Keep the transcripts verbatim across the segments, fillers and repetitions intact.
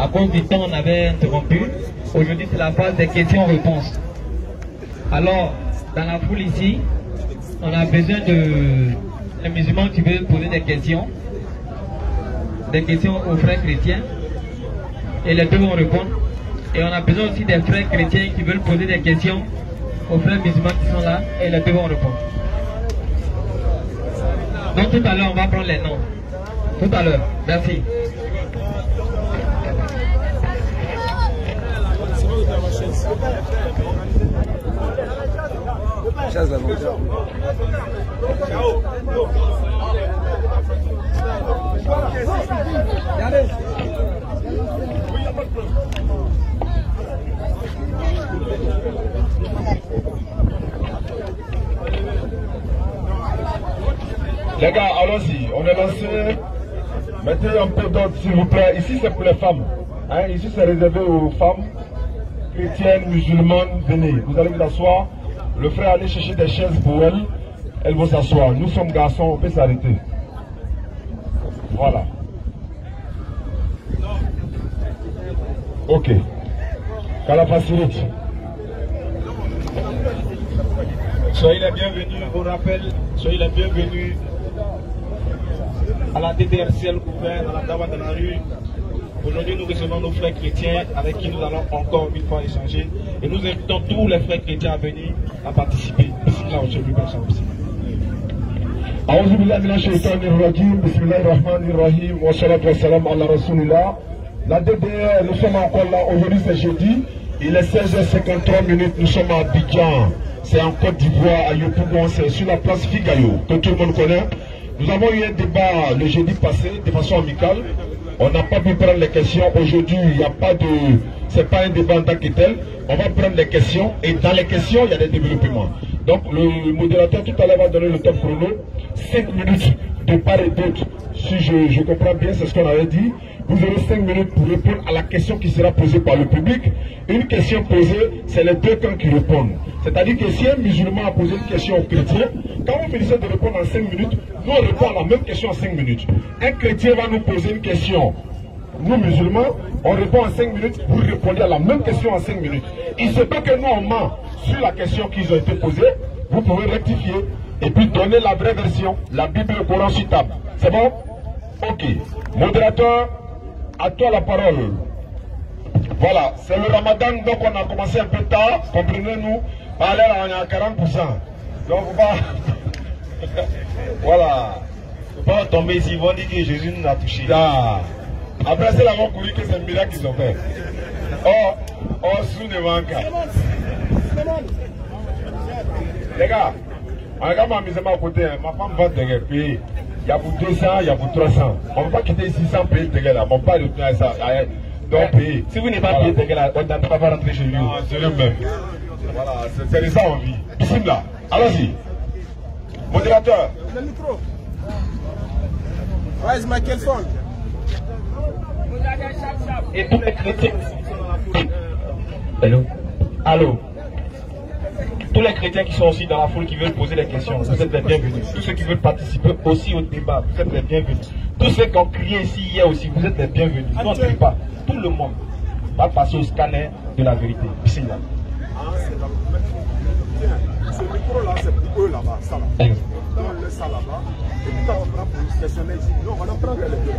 À cause du temps, on avait interrompu. Aujourd'hui, c'est la phase des questions-réponses. Alors, dans la foule ici, on a besoin de les musulmans qui veulent poser des questions. Des questions aux frères chrétiens. Et les deux vont répondre. Et on a besoin aussi des frères chrétiens qui veulent poser des questions aux frères musulmans qui sont là. Et les deux vont répondre. Donc tout à l'heure, on va prendre les noms. Tout à l'heure. Merci. Les gars, allons-y, on est lancé. Mettez un peu d'ordre s'il vous plaît. Ici c'est pour les femmes. Hein? Ici c'est réservé aux femmes chrétiennes, musulmanes. Venez, vous allez vous asseoir. Le frère allez chercher des chaises pour elles. Elles vont s'asseoir. Nous sommes garçons, on peut s'arrêter. Voilà. Ok. Qu'à la facilite. Soyez les bienvenus au rappel. Soyez les bienvenus à la D D R C L ouvert dans la Dawa de la rue. Aujourd'hui, nous recevons nos frères chrétiens avec qui nous allons encore une fois échanger. Et nous invitons tous les frères chrétiens à venir à participer. Bismillah, aujourd'hui, personne aussi. أعوذ بالله من الشيطان الرجيم بسم الله الرحمن الرحيم والصلاة والسلام على رسول الله. La D D R, nous sommes encore là. Aujourd'hui, c'est jeudi. Il est seize heures cinquante-trois minutes. Nous sommes à Abidjan. C'est en Côte d'Ivoire, à Yopougon. C'est sur la place Figayo, que tout le monde connaît. Nous avons eu un débat le jeudi passé de façon amicale. On n'a pas pu prendre les questions. Aujourd'hui, il n'y a pas de... C'est pas un débat en tant que tel. On va prendre les questions. Et dans les questions, il y a des développements. Donc, le modérateur tout à l'heure va donner le top chrono. cinq minutes de part et d'autre. Si je, je comprends bien, c'est ce qu'on avait dit. Vous aurez cinq minutes pour répondre à la question qui sera posée par le public. Une question posée, c'est les deux camps qui répondent. C'est-à-dire que si un musulman a posé une question au chrétien, quand vous finissez de répondre en cinq minutes, nous on répond à la même question en cinq minutes. Un chrétien va nous poser une question. Nous musulmans, on répond en cinq minutes, vous répondez à la même question en cinq minutes. Il se peut que nous on ment sur la question qui ont été posée, vous pouvez rectifier et puis donner la vraie version, la Bible et le Coran citable. C'est bon? Ok. Modérateur, à toi la parole. Voilà, c'est le ramadan, donc on a commencé un peu tard, comprenez-nous, par là on est à quarante pour cent. Donc on va... voilà. Il ne faut pas tomber ici, ils vont dire que Jésus nous a touchés. Ah. Après c'est là qu'on courir que c'est un miracle qu'ils ont fait. Oh, oh, sous le manque. Les gars, on regarde ma mise à côté, ma femme va te payer. Il y a pour deux cents, il y a pour trois cents. On ne va pas quitter ici sans payer tes gars là. On ne va pas retourner ça. Donc payer. Si vous n'avez pas payé tes gars là, on ne va pas rentrer chez lui. Non, c'est le même. Voilà, c'est de ça on vit. Bismillah. Allons-y. Modérateur. Le micro. Where is my phone? Et tous les chrétiens qui sont dans la foule. Allô? Allô? Tous les chrétiens qui sont aussi dans la foule qui veulent poser des questions, vous êtes les bienvenus. Tous ceux qui veulent participer aussi au débat, vous êtes les bienvenus. Tous ceux qui ont crié ici hier aussi, vous êtes les bienvenus. Nous on ne crie pas. Tout le monde va passer au scanner de la vérité. Bismillah. Ce micro-là, c'est pour eux là-bas, ça là. On laisse ça là-bas. Et puis quand on prend pour se questionner ici, non, on en prend les deux.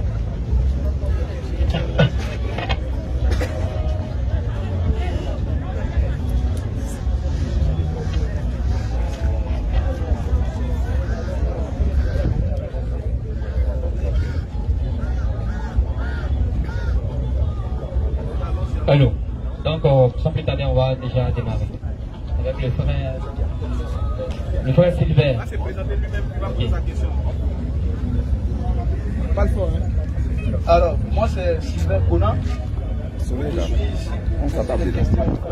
Allô. Donc, euh, sans plus tarder, on va déjà démarrer. Avec le frère, le frère Sylvain. Ah, c'est présenté lui-même qui va Okay. poser sa question. Pas le fort, hein. Alors, moi c'est Sylvain Conan. On s'attend bien.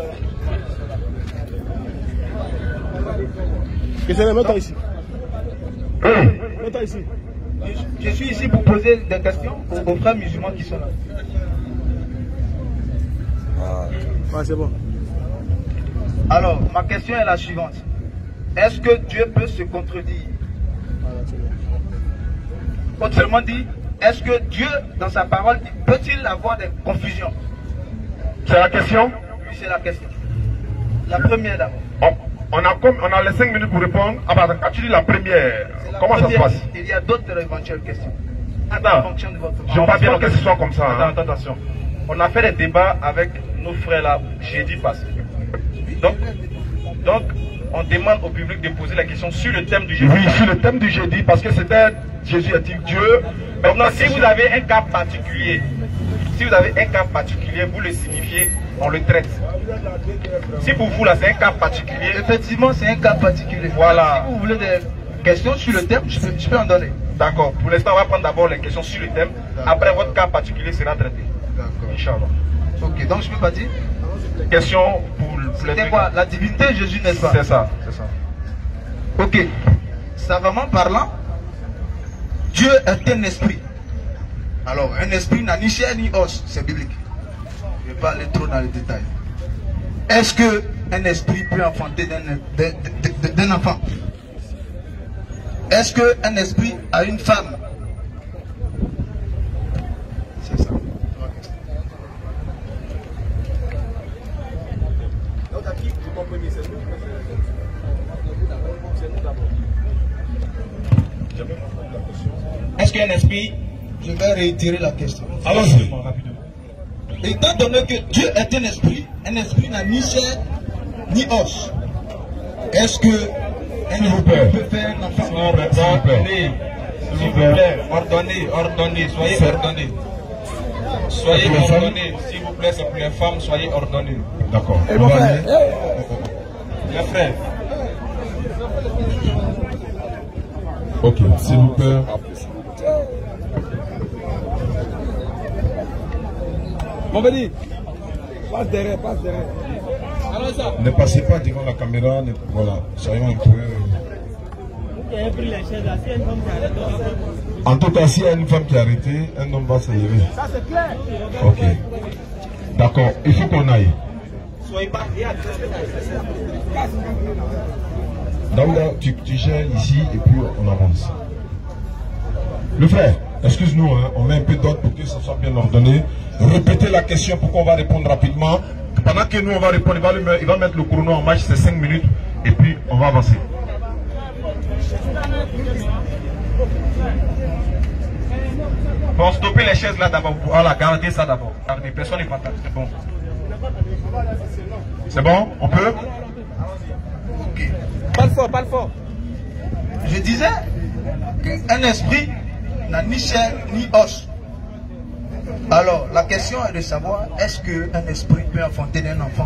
Qu'est-ce mets-toi ici. Mets-toi ici. Je suis ici pour poser des questions aux, aux frères musulmans qui sont là. Ah, c'est bon. Alors, ma question est la suivante. Est-ce que Dieu peut se contredire? Autrement dit, est-ce que Dieu, dans sa parole, peut-il avoir des confusions? C'est la question? Oui, c'est la question. La première d'abord. On, on, a comme, on a les cinq minutes pour répondre. Ah bah, quand tu dis la première, La comment première, ça se passe? Il y a d'autres éventuelles questions. Attends, fonction de votre je ne veux pas bien que ce soit comme ça. Attends, Hein. attends, attention. On a fait des débats avec nos frères là, jeudi passé. Donc, donc, on demande au public de poser la question sur le thème du jeudi. Oui, sur le thème du jeudi, parce que c'était Jésus est-il Dieu. Maintenant, si vous avez un cas particulier, si vous avez un cas particulier, vous le signifiez, on le traite. Si pour vous là, c'est un cas particulier. Effectivement, c'est un cas particulier. Voilà. Si vous voulez des questions sur le thème, je peux, je peux en donner. D'accord. Pour l'instant, on va prendre d'abord les questions sur le thème. Après, votre cas particulier sera traité. D'accord. Inch'Allah. Ok, donc je peux pas dire. Question pour, pour les C'était trucs. quoi? La divinité de Jésus, n'est-ce pas? C'est ça, c'est ça. Ok. Savamment parlant, Dieu est un esprit. Alors, un esprit n'a ni chair ni os, c'est biblique. Je ne vais pas aller trop dans les détails. Est-ce que un esprit peut enfanter d'un enfant? Est-ce qu'un esprit a une femme? C'est ça. Est-ce qu'un esprit, je vais réitérer la question. Allons-y. Étant donné que Dieu est un esprit, un esprit n'a ni chair ni os. Est-ce que un esprit peut faire un enfant? Ordonnez, s'il vous plaît, ordonnez, ordonnez, soyez ordonnés. Soyez ordonnés, s'il vous plaît, c'est pour les femmes, soyez ordonnés. D'accord. Les frères. Ok, s'il vous plaît. Mon béni, passe derrière, passe derrière. Ne passez pas devant la caméra, ne, voilà, soyons un peu. En tout cas, s'il y a une femme qui est arrêtée, un homme va se lever. Ça c'est clair. Ok. D'accord, il faut qu'on aille. Soyez pas. Donc là, tu, tu gères ici et puis on avance. Le frère, excuse-nous, hein, on met un peu d'ordre pour que ça soit bien ordonné. Répétez la question pour qu'on va répondre rapidement. Pendant que nous on va répondre, il va, le, il va mettre le chrono en marche, c'est cinq minutes et puis on va avancer. Bon, stopper les chaises là d'abord. Voilà, gardez ça d'abord. Gardez, personne n'est pas là. C'est bon. C'est bon? On peut? Ok. Parle fort, parle fort. Je disais qu'un esprit n'a ni chair ni os. Alors, la question est de savoir, est-ce qu'un esprit peut enfanter d'un enfant?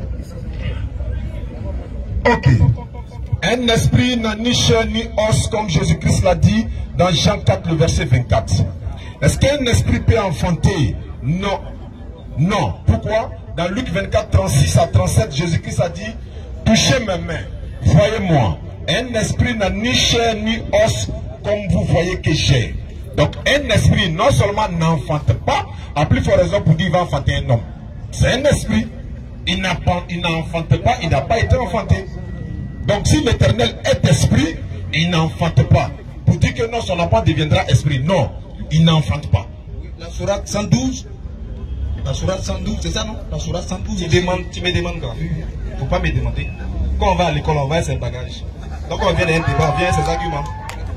Ok. Un esprit n'a ni chair ni os, comme Jésus-Christ l'a dit dans Jean quatre, le verset vingt-quatre. Est-ce qu'un esprit peut enfanter? Non. Non. Pourquoi? Dans Luc vingt-quatre, trente-six à trente-sept, Jésus-Christ a dit, touchez mes mains, voyez-moi. Un esprit n'a ni chair ni os, comme vous voyez que j'ai. Donc un esprit non seulement n'enfante pas, à plus forte raison pour dire qu'il va enfanter un homme. C'est un esprit. Il n'enfante pas, il n'a pas été enfanté. Donc si l'Éternel est esprit, il n'enfante pas. Pour dire que non, son enfant deviendra esprit. Non, il n'enfante pas. La sourate cent douze. La sourate cent douze, c'est ça non? La sourate cent douze. Tu, demandes, tu me demandes quoi? Il ne faut pas me demander. Quand on va à l'école, on va ses bagages. Donc on vient d'un débat, on vient ses arguments.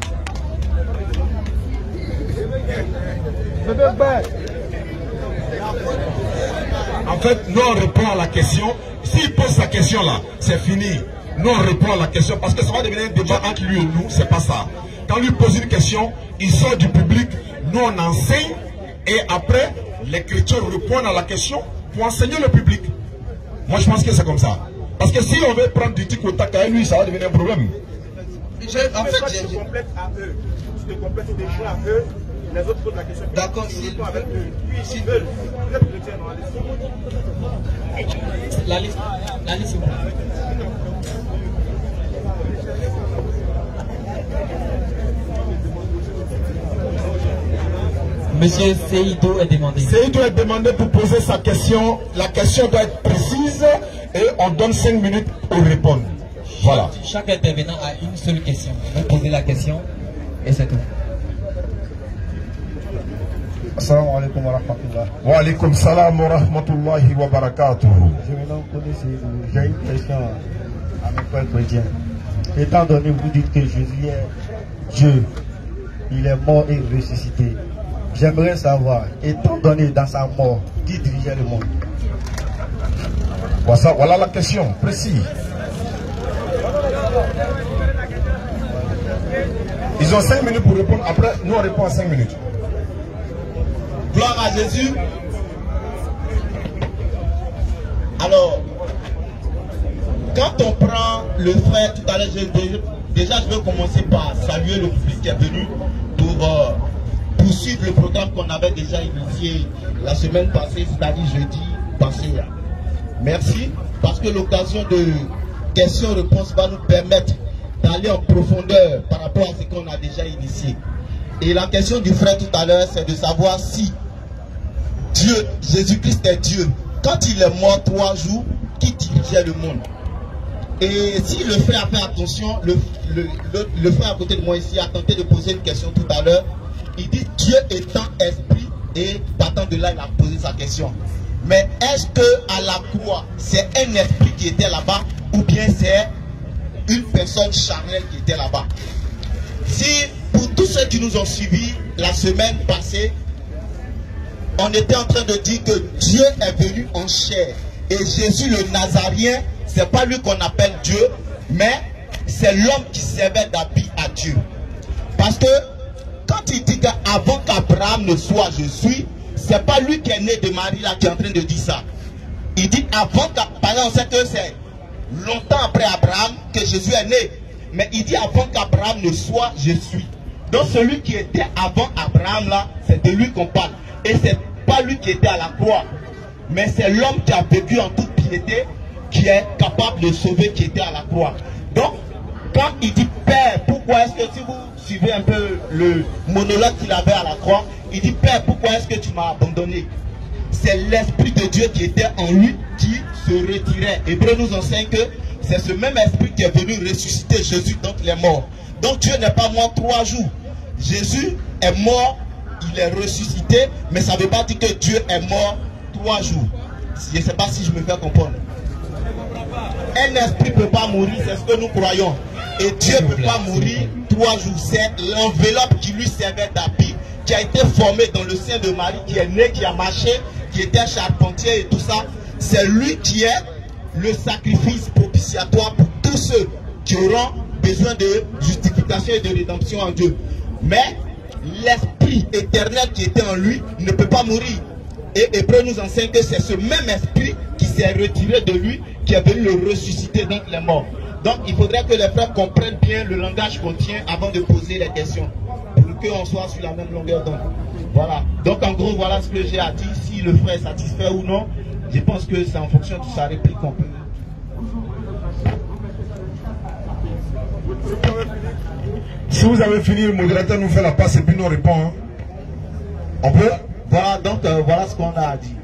En fait, nous on répond à la question. S'il pose sa question là, c'est fini. Nous on répond à la question parce que ça va devenir un débat entre lui et nous, c'est pas ça. Quand lui pose une question, il sort du public, nous on enseigne et après les chrétiens répondent à la question pour enseigner le public. Moi je pense que c'est comme ça. Parce que si on veut prendre du tic au tac à lui, ça va devenir un problème. En fait, je te complète à eux. Je te complète des choix à eux. Les autres posent la question. D'accord, s'ils veulent. Avec eux. Oui, s'ils veulent. Vous êtes chrétien, non? La liste, la liste c'est bon. Monsieur Seydou est demandé. Seydou est demandé pour poser sa question. La question doit être précise et on donne cinq minutes pour répondre. Voilà. Chaque intervenant a une seule question. Vous posez la question et c'est tout. Assalamu alaikum wa rahmatullah. Wa alaikum salam wa rahmatullahi wa barakatuh. Je vais donc connaître, j'ai une question à mes frères chrétiens. Étant donné que vous dites que Jésus est Dieu, il est mort et ressuscité, j'aimerais savoir, étant donné dans sa mort, qui dirigeait le monde? Voilà, voilà la question, précise. Ils ont cinq minutes pour répondre, après nous on répond à cinq minutes. Gloire à Jésus. Alors, quand on prend le frère, tout à l'heure, déjà je vais commencer par saluer le public qui est venu pour euh, poursuivre le programme qu'on avait déjà initié la semaine passée, c'est-à-dire jeudi passé. Merci, parce que l'occasion de questions-réponses va nous permettre d'aller en profondeur par rapport à ce qu'on a déjà initié. Et la question du frère tout à l'heure, c'est de savoir si Dieu, Jésus-Christ est Dieu. Quand il est mort trois jours, qui dirigeait le monde? Et si le frère a fait attention, le, le, le, le frère à côté de moi ici a tenté de poser une question tout à l'heure. Il dit Dieu étant esprit, et partant de là il a posé sa question. Mais est-ce que à la croix c'est un esprit qui était là-bas ou bien c'est une personne charnelle qui était là-bas? Si pour tous ceux qui nous ont suivis la semaine passée, on était en train de dire que Dieu est venu en chair. Et Jésus le Nazaréen, c'est pas lui qu'on appelle Dieu, mais c'est l'homme qui servait d'habit à Dieu. Parce que quand il dit qu'avant qu'Abraham ne soit je suis, c'est pas lui qui est né de Marie là qui est en train de dire ça. Il dit avant qu'Abraham, par exemple on sait que c'est longtemps après Abraham que Jésus est né. Mais il dit avant qu'Abraham ne soit je suis. Donc celui qui était avant Abraham là, c'est de lui qu'on parle. Et c'est pas lui qui était à la croix, mais c'est l'homme qui a vécu en toute piété, qui est capable de sauver, qui était à la croix. Donc, quand il dit Père, pourquoi est-ce que, si vous suivez un peu le monologue qu'il avait à la croix, il dit Père, pourquoi est-ce que tu m'as abandonné? C'est l'Esprit de Dieu qui était en lui qui se retirait. Hébreu nous enseigne que c'est ce même Esprit qui est venu ressusciter Jésus, donc il est mort. Donc Dieu n'est pas mort trois jours. Jésus est mort, il est ressuscité, mais ça ne veut pas dire que Dieu est mort trois jours. Je ne sais pas si je me fais comprendre. Un esprit ne peut pas mourir, c'est ce que nous croyons. Et Dieu ne peut pas mourir trois jours. C'est l'enveloppe qui lui servait d'habit, qui a été formé dans le sein de Marie, qui est né, qui a marché, qui était charpentier et tout ça. C'est lui qui est le sacrifice propitiatoire pour tous ceux qui auront besoin de justification et de rédemption en Dieu. Mais l'esprit éternel qui était en lui ne peut pas mourir. Et Hébreu nous enseigne que c'est ce même esprit qui s'est retiré de lui, qui est venu le ressusciter, donc les morts. Donc il faudrait que les frères comprennent bien le langage qu'on tient avant de poser les questions, pour qu'on soit sur la même longueur d'onde. Voilà. Donc en gros, voilà ce que j'ai à dire. Si le frère est satisfait ou non, je pense que c'est en fonction de sa réplique qu'on peut. Si vous avez fini, le modérateur nous fait la passe et puis nous répond. Hein. On peut? Voilà, donc euh, voilà ce qu'on a à dire.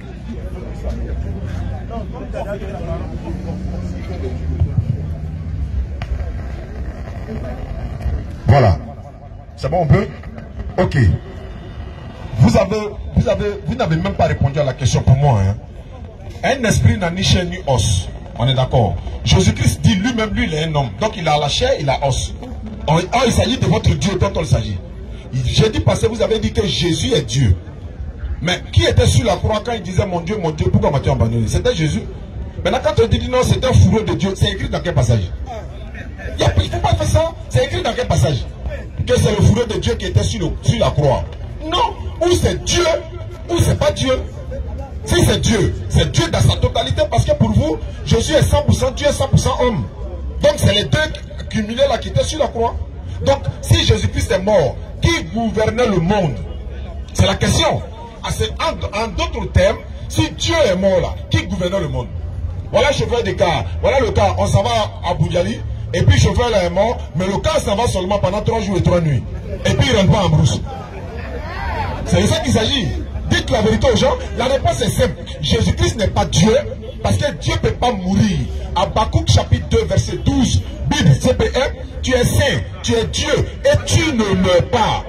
Voilà. C'est bon, on peut? Ok. Vous avez, vous avez, vous n'avez même pas répondu à la question pour moi. Hein. Un esprit n'a ni chair ni os. On est d'accord. Jésus-Christ dit lui-même, lui, il est un homme. Donc il a la chair, il a os. Oh, il s'agit de votre Dieu dont on s'agit. Jeudi passé, vous avez dit que Jésus est Dieu. Mais qui était sur la croix quand il disait mon Dieu, mon Dieu, pourquoi m'as-tu abandonné? C'était Jésus. Maintenant, quand on dit non, c'est un fourreau de Dieu, c'est écrit dans quel passage? Il ne faut pas faire ça. C'est écrit dans quel passage? Que c'est le fourreau de Dieu qui était sur, le, sur la croix. Non. Ou c'est Dieu, ou c'est pas Dieu. Si c'est Dieu, c'est Dieu dans sa totalité, parce que pour vous, Jésus est cent pour cent Dieu et cent pour cent homme. Donc c'est les deux cumulés là qui étaient sur la croix. Donc si Jésus-Christ est mort, qui gouvernait le monde? C'est la question. En, en d'autres termes, si Dieu est mort là, qui gouvernait le monde? Voilà le chauffeur de car. Voilà le car. On s'en va à Boudjali. Et puis le chauffeur là est mort. Mais le car s'en va seulement pendant trois jours et trois nuits. Et puis il ne rentre pas en brousse. C'est de ça qu'il s'agit. Dites la vérité aux gens. La réponse est simple. Jésus-Christ n'est pas Dieu. Parce que Dieu ne peut pas mourir. Habakkuk chapitre deux verset douze. Bible C P M. Tu es saint. Tu es Dieu. Et tu ne meurs pas.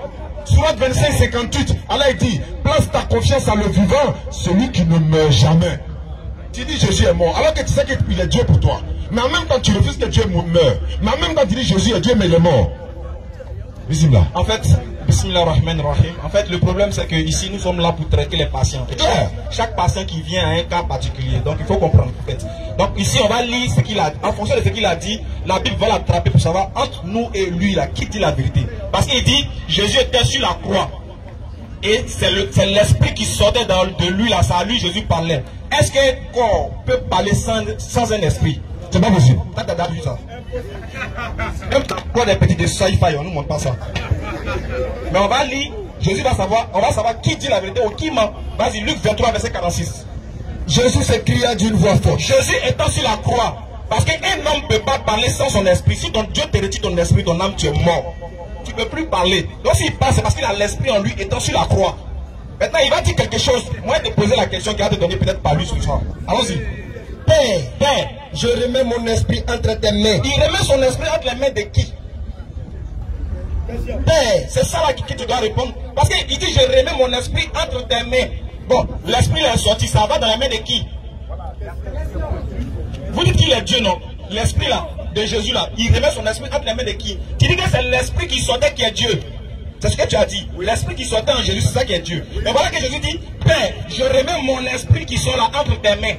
Sourate vingt-cinq, cinquante-huit, Allah dit, place ta confiance à le vivant, celui qui ne meurt jamais. Tu dis Jésus est mort, alors que tu sais qu'il est Dieu pour toi. Mais en même temps, tu refuses que Dieu meure. Mais en même temps, tu dis Jésus est Dieu, mais il est mort. Bismillah. En fait, Bismillah Rahman Rahim. En fait, le problème, c'est que ici, nous sommes là pour traiter les patients. Et chaque, chaque patient qui vient a un cas particulier. Donc, il faut comprendre. En fait. Donc, ici, on va lire ce qu'il a dit. En fonction de ce qu'il a dit, la Bible va l'attraper pour savoir entre nous et lui, là, qui dit la vérité. Parce qu'il dit, Jésus était sur la croix. Et c'est l'esprit qui sortait dans, de lui, là, ça à lui, Jésus parlait. Est-ce qu'un corps peut parler sans, sans un esprit? C'est pas possible. T'as déjà vu ça? Même quand des petits de sci-fi, on ne nous montre pas ça. Mais on va lire, Jésus va savoir, on va savoir qui dit la vérité ou qui ment. Vas-y, Luc vingt-trois, verset quarante-six. Jésus s'écria d'une voix forte. Jésus étant sur la croix. Parce qu'un homme ne peut pas parler sans son esprit. Si ton Dieu te retire ton esprit, ton âme, tu es mort. Tu ne peux plus parler. Donc s'il parle, c'est parce qu'il a l'esprit en lui étant sur la croix. Maintenant, il va dire quelque chose. Moi, je vais te poser la question qu'il va te donner peut-être par lui ce soir. Allons-y. Père, Père, je remets mon esprit entre tes mains. Il remet son esprit entre les mains de qui? Père, c'est ça là qui, qui tu dois répondre. Parce qu'il dit, je remets mon esprit entre tes mains. Bon, l'esprit est sorti, ça va dans les mains de qui? Vous dites qu'il est Dieu, non? L'esprit là, de Jésus là, il remet son esprit entre les mains de qui? Tu dis que c'est l'esprit qui sortait qui est Dieu. C'est ce que tu as dit. L'esprit qui sortait en Jésus, c'est ça qui est Dieu. Et voilà que Jésus dit, Père, je remets mon esprit qui sort là entre tes mains.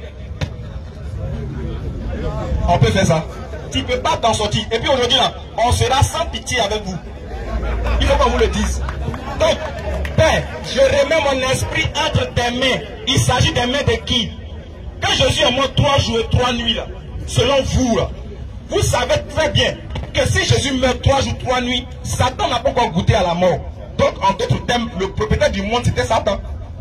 On peut faire ça. Tu ne peux pas t'en sortir. Et puis aujourd'hui là, on sera sans pitié avec vous. Il faut qu'on vous le dise. Donc, Père, je remets mon esprit entre tes mains. Il s'agit des mains de qui? Quand Jésus est mort trois jours et trois nuits là, selon vous là, vous savez très bien que si Jésus meurt trois jours, trois nuits, Satan n'a pas encore goûté à la mort. Donc, en d'autres termes, le propriétaire du monde, c'était Satan.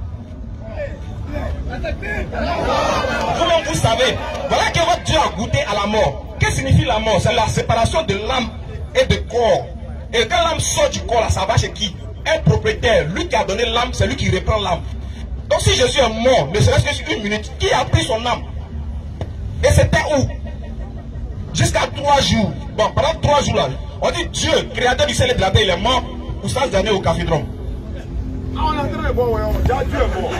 Vous-même, vous savez, voilà que votre Dieu a goûté à la mort. Que signifie la mort? C'est la séparation de l'âme et du corps. Et quand l'âme sort du corps, là, ça va chez qui? Un propriétaire. Lui qui a donné l'âme, c'est lui qui reprend l'âme. Donc si Jésus est mort, ne serait-ce que sur une minute, qui a pris son âme? Et c'était où? Jusqu'à trois jours. Bon, pendant trois jours là, on dit Dieu, créateur du ciel et de la terre, il est mort pour cent années au cafédrome. Ah, on est en train de voir, Dieu est mort.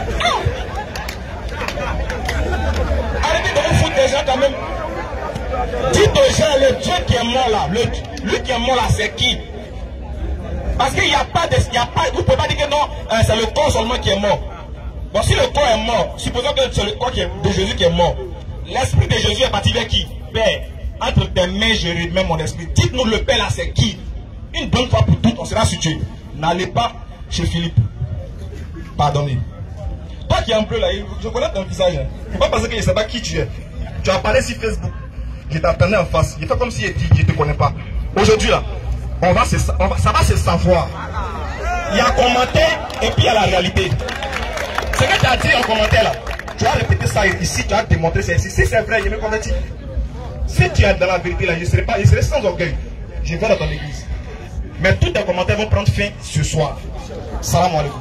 Arrêtez de vous foutre des gens quand même. Dites aux gens, le Dieu qui est mort là, le, lui qui est mort là, c'est qui? Parce qu'il n'y a pas de... Y a pas, vous ne pouvez pas dire que non, euh, c'est le corps seulement qui est mort. Bon, si le corps est mort, supposons que c'est le corps qui est, de Jésus qui est mort. L'esprit de Jésus est parti vers qui? Père, entre tes mains, je remets mon esprit. Dites-nous le Père là, c'est qui? Une bonne fois pour toutes, on sera situé. N'allez pas chez Philippe. Pardonnez. Toi qui es un peu là, je connais ton visage. Hein. Faut pas penser que je ne sais pas qui tu es. Tu apparais sur Facebook. Je t'attendais en face. Je fais comme si je ne te connais pas. Aujourd'hui là, on va se, on va, ça va se savoir. Il y a un commentaire et puis il y a la réalité. Ce que tu as dit en commentaire là, tu as répété ça ici, tu as démontré ça ici. Si c'est vrai, je me convertis. Si tu es dans la vérité là, je ne serai pas, je serai sans orgueil. Je vais dans ton église. Mais tous tes commentaires vont prendre fin ce soir. Salam alaikum.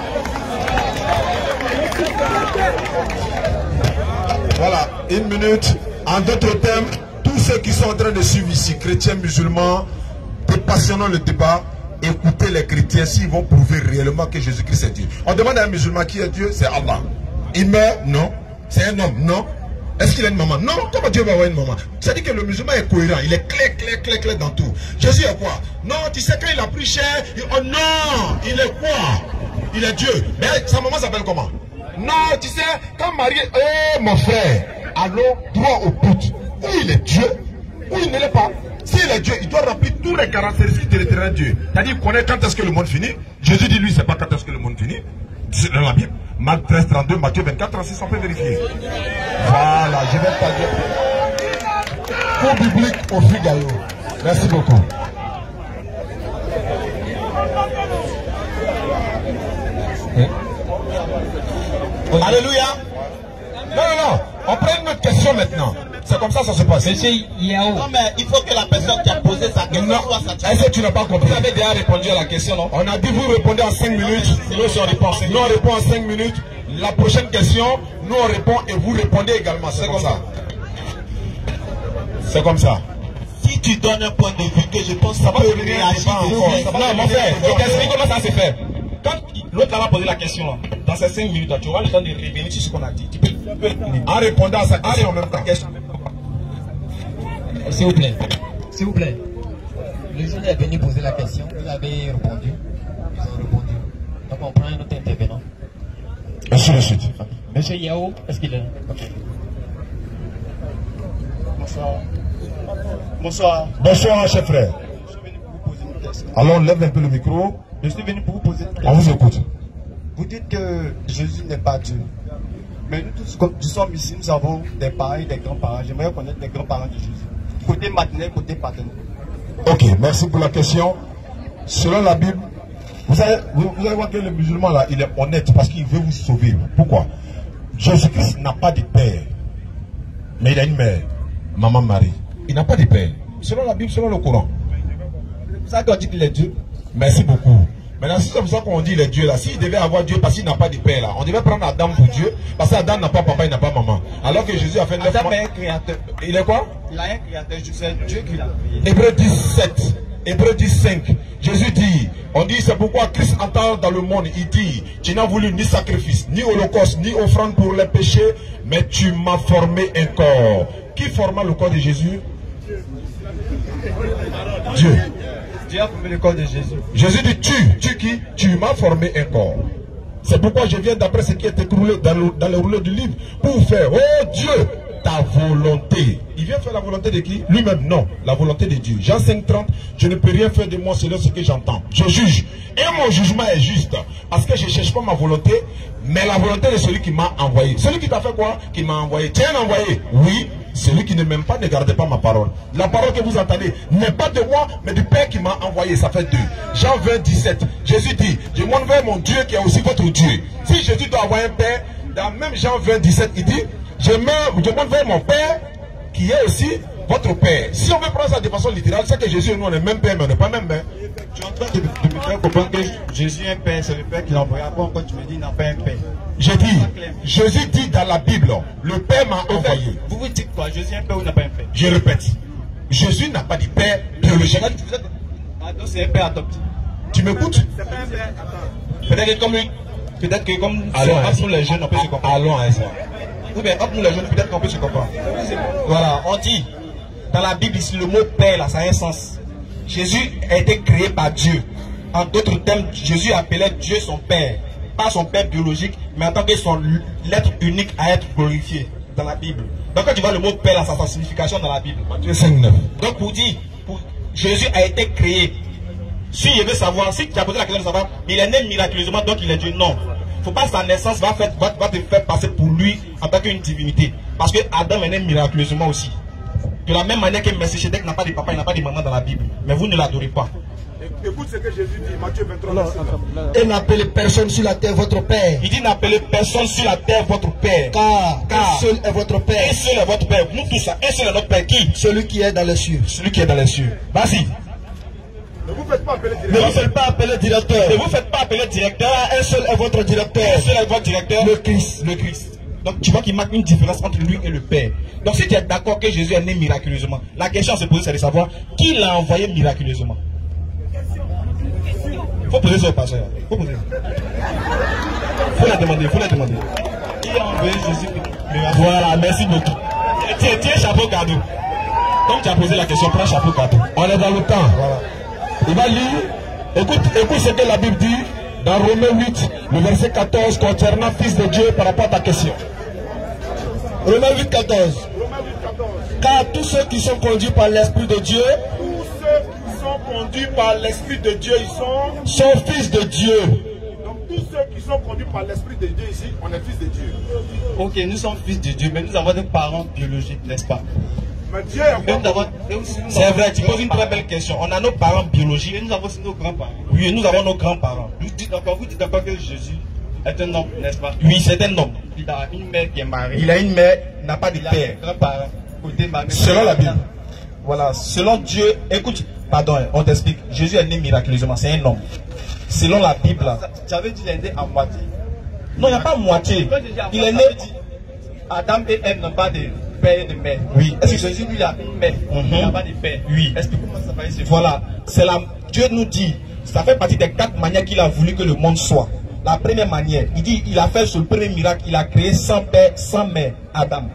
Voilà, une minute. En d'autres termes, tous ceux qui sont en train de suivre ici, chrétiens, musulmans, passionnons le débat, écoutez les chrétiens s'ils vont prouver réellement que Jésus-Christ est Dieu. On demande à un musulman qui est Dieu, c'est Allah. Il meurt? Non. C'est un homme? Non. Est-ce qu'il a une maman? Non. Comment Dieu va avoir une maman? C'est-à-dire que le musulman est cohérent, il est clair, clair, clair, clair dans tout. Jésus est quoi? Non, tu sais quand il a pris cher, il... oh non, il est quoi? Il est Dieu. Mais sa maman s'appelle comment? Non, tu sais, quand Marie... Eh mon frère, allons droit au but. Ou il est Dieu, ou il ne l'est pas. S'il est Dieu, il doit remplir tous les caractéristiques de l'éternel Dieu. C'est-à-dire qu'il connaît quand est-ce que le monde finit. Jésus dit lui, c'est pas quand est-ce que le monde finit. C'est dans la Bible. Marc treize, trente-deux, Matthieu vingt-quatre, trente-six, on peut vérifier. Voilà, je vais pas dire. Cours biblique au Figaro. Merci beaucoup. Alléluia. Non, non, non. On prend une autre question maintenant. C'est comme ça que ça se passe. Non, mais il faut que la personne qui a posé sa question soit satisfaite. Est-ce que tu n'as pas compris? Vous avez déjà répondu à la question, non? On a dit vous répondez en cinq minutes. Sinon, si on répond en cinq minutes. Nous, on répond en cinq minutes. La prochaine question, nous, on répond et vous répondez également. C'est comme ça. C'est comme ça. Si tu donnes un point de vue que je pense que ça peut réagir. Non, mon frère, je t'explique comment ça se fait. Quand l'autre va poser la question, là, dans ces cinq minutes, là, tu auras le temps de revenir sur ce qu'on a dit. Tu peux, tu peux en répondant à sa question en même temps. S'il vous plaît. S'il vous plaît. Le jeune est venu poser la question, vous avez répondu. Ils ont répondu. Donc on prend un autre intervenant. Monsieur le suite. Monsieur Yao, est-ce qu'il est là? Okay. Bonsoir. Bonsoir. Bonsoir, chef frère. Je suis venu pour vous poser une question. Alors, lève un peu le micro. Je suis venu pour vous poser une question. On vous écoute. Vous dites que Jésus n'est pas Dieu. Mais nous tous, comme nous sommes ici, nous avons des parents et des grands-parents. J'aimerais connaître les grands-parents de Jésus. Côté maternel, côté paternel. Ok, merci pour la question. Selon la Bible, vous allez, vous, vous allez voir que le musulman là, il est honnête parce qu'il veut vous sauver. Pourquoi? Jésus-Christ n'a pas de père, mais il a une mère, Maman Marie. Il n'a pas de père. Selon la Bible, selon le Coran. C'est pour ça qu'on dit qu'il est Dieu. Merci beaucoup. Maintenant, si c'est pour ça qu'on dit il est Dieu là, s'il devait avoir Dieu parce qu'il n'a pas de père là, on devait prendre Adam pour Dieu, parce qu'Adam n'a pas papa, il n'a pas maman. Alors que Jésus a fait neuf Adam mois. est un créateur. Il est quoi? Il a un créateur, c'est Dieu qui l'a créé. Hébreux dix-sept, Hébreux dix-cinq, Jésus dit, on dit c'est pourquoi Christ entend dans le monde, il dit, tu n'as voulu ni sacrifice, ni holocauste, ni offrande pour les péchés, mais tu m'as formé un corps. Qui forma le corps de Jésus? Dieu. Dieu a formé le corps de Jésus. Jésus dit tu, tu qui? Tu m'as formé un corps. C'est pourquoi je viens d'après ce qui est écrit dans le, dans le rouleau du livre pour faire, oh Dieu, ta volonté. Il vient faire la volonté de qui? Lui-même, non. La volonté de Dieu. Jean cinq trente, je ne peux rien faire de moi selon ce que j'entends. Je juge. Et mon jugement est juste. Parce que je ne cherche pas ma volonté, mais la volonté de celui qui m'a envoyé. Celui qui t'a fait quoi? Qui m'a envoyé. Tu es un envoyé? Oui. Celui qui ne m'aime pas ne garde pas ma parole. La parole que vous entendez n'est pas de moi, mais du Père qui m'a envoyé. Ça fait deux. Jean vingt, dix-sept. Jésus dit, je montre vers mon Dieu qui est aussi votre Dieu. Si Jésus doit avoir un Père, dans même Jean vingt, dix-sept, il dit, je montre vers mon Père qui est aussi votre Père. Si on veut prendre ça de façon littérale, c'est que Jésus et nous on est même Père, mais on n'est pas même Père. Tu es en train de, de me faire comprendre que Jésus est un Père, c'est le Père qui l'a envoyé. Après encore tu me dis qu'il n'a pas un Père. J'ai dit, Jésus dit dans la Bible, le Père m'a envoyé. Vous vous dites quoi? Jésus est un Père ou n'a pas un Père? Je répète, Jésus n'a pas de Père biologique. Ah donc c'est un Père adopté. Tu m'écoutes? C'est pas un Père, attends. Peut-être que comme, peut-être que comme allons, hop, nous les jeunes, on peut se comprendre. Allons à ça. Oui, mais hop, nous les jeunes, peut-être qu'on peut se comprendre. Voilà, on dit, dans la Bible ici, le mot Père, là, ça a un sens. Jésus a été créé par Dieu. En d'autres termes, Jésus appelait Dieu son Père. Pas son Père biologique, mais en tant que son l'être unique à être glorifié dans la Bible. Donc quand tu vois le mot Père, là, ça a sa signification dans la Bible. Matthieu cinq, neuf. Donc pour dire, pour, Jésus a été créé. Si je veux savoir, si tu as posé la question de savoir, il est né miraculeusement, donc il est Dieu. Non. Il ne faut pas que sa naissance va, faire, va, va te faire passer pour lui en tant qu'une divinité. Parce que Adam est né miraculeusement aussi. De la même manière que Melchisedec n'a pas de papa, il n'a pas de maman dans la Bible. Mais vous ne l'adorez pas. Écoute ce que Jésus dit, Matthieu vingt-trois. Non, et n'appelez personne sur la terre votre Père. Il dit n'appelez personne sur la terre votre Père. Car, car un seul est votre Père. Un seul est votre Père. Nous tous, un seul est notre Père. Qui? Celui qui est dans les cieux. Celui qui est dans les cieux. Vas-y. Ne vous faites pas appeler Ne directeur. vous faites pas appeler directeur. Ne vous faites pas appeler directeur. Un seul est votre directeur. Un seul est votre directeur. Le Christ. Le Christ. Donc tu vois qu'il marque une différence entre lui et le Père. Donc si tu es d'accord que Jésus est né miraculeusement, la question à se poser c'est de savoir qui l'a envoyé miraculeusement. Il faut poser ça au pasteur. Il faut poser. Il faut la demander, il faut la demander. Qui a envoyé Jésus miraculeusement? Voilà, merci beaucoup. Tiens, tiens, chapeau cadeau. Comme tu as posé la question, prends chapeau cadeau. On est dans le temps. Voilà. Il va lire. Écoute, écoute ce que la Bible dit dans Romains huit, le verset quatorze, concernant Fils de Dieu par rapport à ta question. Romains huit, quatorze. Car tous ceux qui sont conduits par l'Esprit de Dieu, Tous ceux qui sont conduits par l'Esprit de Dieu, ils sont. sont fils de Dieu. Donc tous ceux qui sont conduits par l'Esprit de Dieu ici, on est fils de Dieu. Ok, nous sommes fils de Dieu, mais nous avons des parents biologiques, n'est-ce pas? Mais Dieu est Mais nous avons- C'est vrai, tu poses une très belle question. On a nos parents biologiques. Et nous avons aussi nos grands-parents. Oui, nous avons nos grands-parents. Vous dites d'accord, vous dites d'accord que Jésus est un homme, n'est-ce pas? Oui, c'est un homme. Il a une mère qui est mariée. Il a une mère, il n'a pas de Il a des père. grands-parents. Côté marié. Selon la Bible. Voilà, selon Dieu, écoute, pardon, on t'explique. Jésus est né miraculeusement, c'est un homme. Selon la Bible. là. Tu avais dit qu'il est né à moitié. Non, il n'y a pas moitié. Quand Jésus a Il est né. Adam et Ève n'ont pas de père et de mère. Oui. Est-ce que Jésus, lui, a une mère? Mm-hmm. Il n'a pas de père. Oui. Explique-moi ça va être. Voilà. C'est la... Dieu nous dit, ça fait partie des quatre manières qu'il a voulu que le monde soit. La première manière, il dit, il a fait sur le premier miracle, il a créé sans père, sans mère, Adam.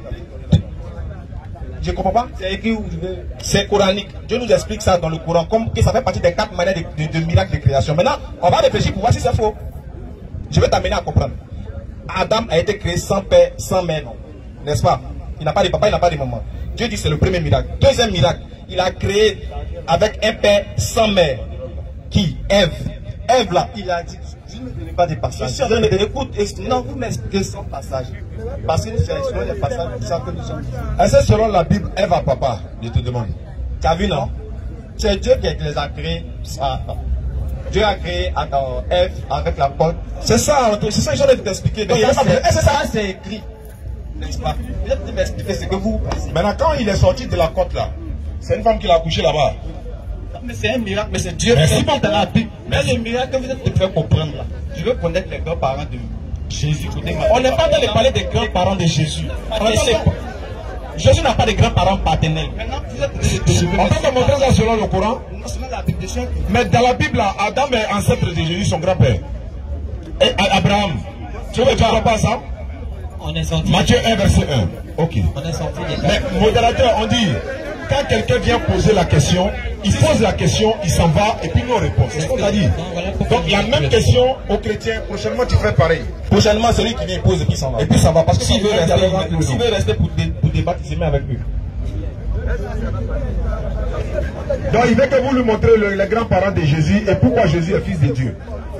Je ne comprends pas. C'est écrit, c'est coranique. Dieu nous explique ça dans le Coran, comme que ça fait partie des quatre manières de, de, de miracles de création. Maintenant, on va réfléchir pour voir si c'est faux. Je vais t'amener à comprendre. Adam a été créé sans père, sans mère, non? N'est-ce pas? Il n'a pas de papa, il n'a pas de maman. Dieu dit c'est le premier miracle. Deuxième miracle, il a créé avec un père sans mère. Qui? Ève. Ève là, il a dit, je ne me donnez pas des passages. Écoute, non, vous m'expliquez sans passage. Parce que c'est selon les passages que nous sommes. Est-ce que selon la Bible, Ève a papa? Je te demande. Tu as vu, non? C'est Dieu qui les a créés. Ah, Dieu a créé Ève avec la porte. C'est ça, c'est ça que j'en ai t'expliquer. Est-ce que ça c'est écrit? N'est-ce pas? Peut-être m'expliquer ce que vous. Maintenant, quand il est sorti de la côte là, c'est une femme qui l'a couché là-bas. Mais c'est un miracle, mais c'est Dieu qui dans la Bible. Mais le miracle que vous êtes en train de comprendre là, je veux connaître les grands-parents de Jésus. On n'est pas en train de parler des grands-parents de Jésus. Jésus n'a pas de grands-parents paternels. Maintenant, vous êtes. On peut te montrer ça selon le Coran. Non, selon la Bible. Mais dans la Bible, là, Adam est ancêtre de Jésus, son grand-père. Et Abraham. Tu ne crois pas ça? On est sorti. Matthieu un, verset un. Ok. On est sorti. Mais modérateur, on dit, quand quelqu'un vient poser la question, il pose la question, il s'en va, et puis nous on répond. C'est ce qu'on a dit. Donc la même question aux chrétiens, prochainement tu fais pareil. Prochainement, celui qui vient pose et puis s'en va. Et puis ça va. Parce que s'il veut rester, s'il veut rester pour, dé, pour débattre, il se met avec eux. Donc il veut que vous lui montrez le, les grands-parents de Jésus et pourquoi Jésus est fils de Dieu.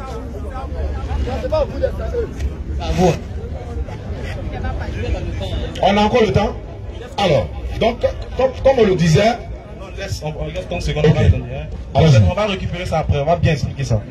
On a encore le temps? Alors, donc, comme, comme on le disait... On laisse, on, on laisse trente secondes. Okay. On, va, on va récupérer ça après, on va bien expliquer ça.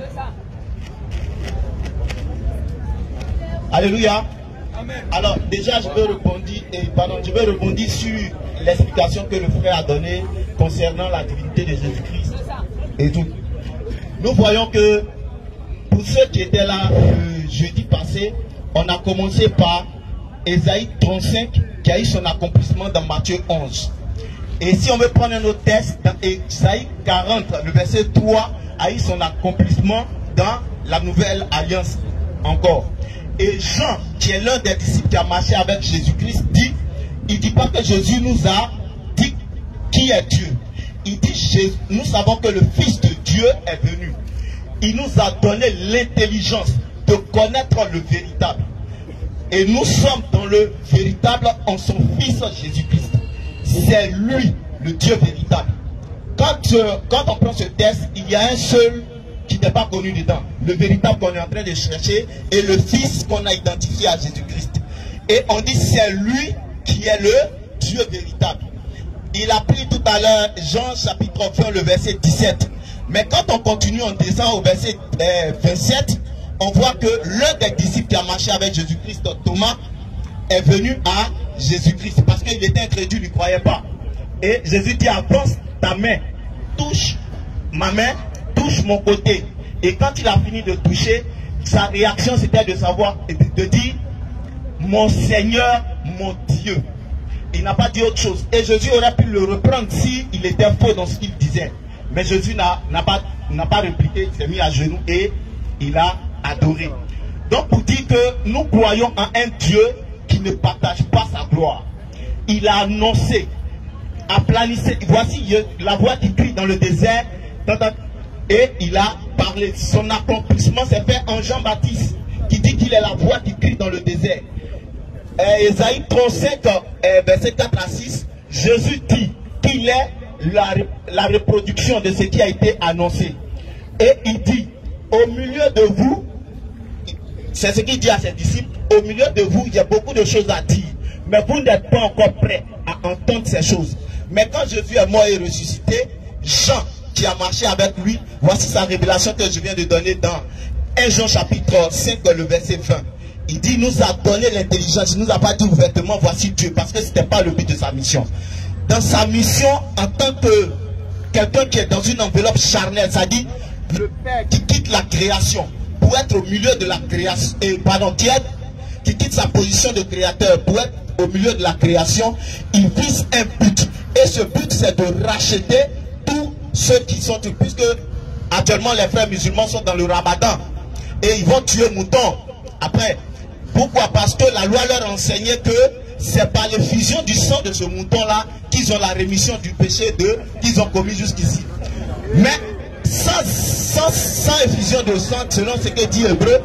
Alléluia. Amen. Alors, déjà, je veux rebondir, et, pardon, je veux rebondir sur l'explication que le frère a donnée concernant la divinité de Jésus-Christ. Et tout. Nous voyons que, pour ceux qui étaient là le jeudi passé, on a commencé par Ésaïe trente-cinq, qui a eu son accomplissement dans Matthieu onze. Et si on veut prendre un autre texte, dans Ésaïe quarante, le verset trois, a eu son accomplissement dans la nouvelle alliance encore. Et Jean, qui est l'un des disciples qui a marché avec Jésus-Christ, dit, il ne dit pas que Jésus nous a dit qui est Dieu. Il dit, nous savons que le Fils de Dieu est venu. Il nous a donné l'intelligence de connaître le véritable. Et nous sommes dans le véritable en son Fils Jésus-Christ. C'est lui, le Dieu véritable. Quand, euh, quand on prend ce texte, il y a un seul qui n'est pas connu dedans. Le véritable qu'on est en train de chercher et le Fils qu'on a identifié à Jésus-Christ. Et on dit c'est lui qui est le Dieu véritable. Il a pris tout à l'heure Jean chapitre vingt, le verset dix-sept. Mais quand on continue, on descend au verset euh, vingt-sept, on voit que l'un des disciples qui a marché avec Jésus-Christ, Thomas, est venu à Jésus-Christ parce qu'il était incrédule, il ne croyait pas. Et Jésus dit, avance ta main, touche ma main, touche mon côté. Et quand il a fini de toucher, sa réaction c'était de savoir, de dire, mon Seigneur, mon Dieu. Il n'a pas dit autre chose. Et Jésus aurait pu le reprendre s'il était faux dans ce qu'il disait. Mais Jésus n'a pas, n'a pas répliqué, il s'est mis à genoux et il a adoré. Donc pour dire que nous croyons en un Dieu qui ne partage pas sa gloire. Il a annoncé, aplanissé, voici la voix qui crie dans le désert, et il a parlé. Son accomplissement s'est fait en Jean-Baptiste, qui dit qu'il est la voix qui crie dans le désert. Ésaïe trente-cinq, verset quatre à six, Jésus dit qu'il est la, la reproduction de ce qui a été annoncé. Et il dit, au milieu de vous, c'est ce qu'il dit à ses disciples, au milieu de vous, il y a beaucoup de choses à dire, mais vous n'êtes pas encore prêts à entendre ces choses. Mais quand Jésus est mort et ressuscité, Jean, qui a marché avec lui, voici sa révélation que je viens de donner dans un Jean chapitre cinq, le verset vingt. Il dit, il nous a donné l'intelligence, il ne nous a pas dit ouvertement, voici Dieu, parce que ce n'était pas le but de sa mission. Dans sa mission, en tant que quelqu'un qui est dans une enveloppe charnelle, ça dit, le Père qui quitte la création pour être au milieu de la création, et pardon, qui, est, qui quitte sa position de créateur pour être au milieu de la création, il vise un but. Et ce but, c'est de racheter tous ceux qui sont, puisque actuellement les frères musulmans sont dans le ramadan et ils vont tuer moutons. Après, pourquoi? Parce que la loi leur enseignait que c'est par l'effusion du sang de ce mouton-là qu'ils ont la rémission du péché de qu'ils ont commis jusqu'ici. Mais sans, sans, sans effusion de sang, selon ce que dit Hébreu,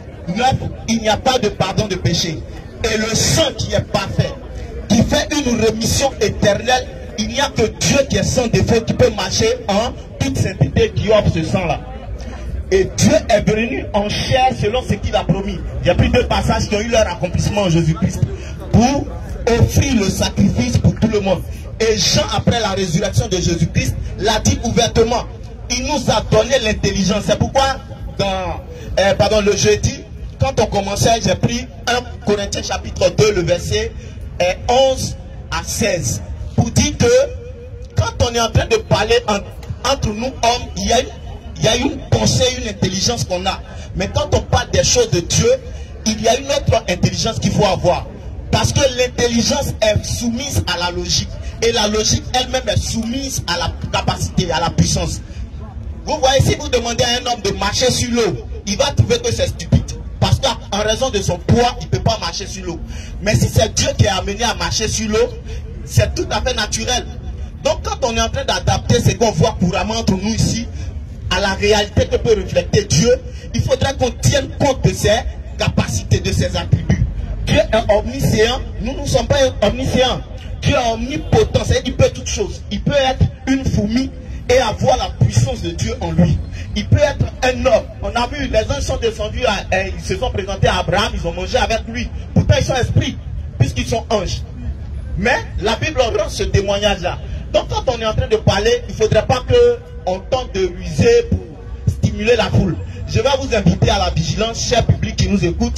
il n'y a pas de pardon de péché. Et le sang qui est parfait, qui fait une rémission éternelle, il n'y a que Dieu qui est sans défaut, qui peut marcher en toute sainteté, qui offre ce sang-là. Et Dieu est venu en chair selon ce qu'il a promis. Il y a plus de passages qui ont eu leur accomplissement en Jésus-Christ pour offrir le sacrifice pour tout le monde. Et Jean, après la résurrection de Jésus-Christ, l'a dit ouvertement. Il nous a donné l'intelligence. C'est pourquoi dans euh, pardon, le jeudi, quand on commençait, j'ai pris un Corinthiens chapitre deux, le verset euh, onze à seize, pour dire que quand on est en train de parler en, entre nous hommes, il y a une Il y a une pensée, une intelligence qu'on a. Mais quand on parle des choses de Dieu, il y a une autre intelligence qu'il faut avoir. Parce que l'intelligence est soumise à la logique. Et la logique elle-même est soumise à la capacité, à la puissance. Vous voyez, si vous demandez à un homme de marcher sur l'eau, il va trouver que c'est stupide. Parce qu'en raison de son poids, il ne peut pas marcher sur l'eau. Mais si c'est Dieu qui est amené à marcher sur l'eau, c'est tout à fait naturel. Donc quand on est en train d'adapter ce qu'on voit couramment entre nous ici, à la réalité que peut refléter Dieu, il faudra qu'on tienne compte de ses capacités, de ses attributs. Dieu est omniscient, nous ne sommes pas omniscients. Dieu est omnipotent, c'est-à-dire qu'il peut toutes choses. Il peut être une fourmi et avoir la puissance de Dieu en lui. Il peut être un homme. On a vu, les anges sont descendus, à, à, ils se sont présentés à Abraham, ils ont mangé avec lui. Pourtant ils sont esprits, puisqu'ils sont anges. Mais la Bible rend ce témoignage-là. Donc quand on est en train de parler, il ne faudrait pas qu'on tente de ruser pour stimuler la foule. Je vais vous inviter à la vigilance, cher public qui nous écoute.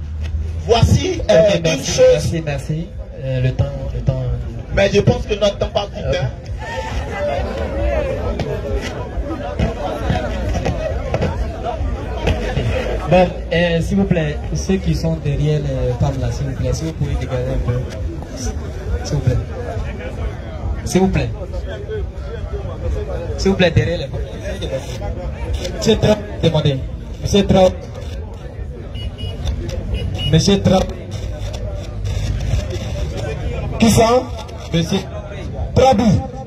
Voici euh, okay, merci, une chose. Merci, merci. Euh, le temps, le temps. Mais je pense que notre temps passe vite. Okay. Hein? Bon, euh, s'il vous plaît, ceux qui sont derrière les femmes là, s'il vous plaît, si vous pouvez dégager un peu. S'il vous plaît. S'il vous plaît. S'il vous plaît, derrière les femmes. Monsieur Trapp, demandez. Monsieur Trapp. Monsieur Trapp. Qui ça? Monsieur Trabi.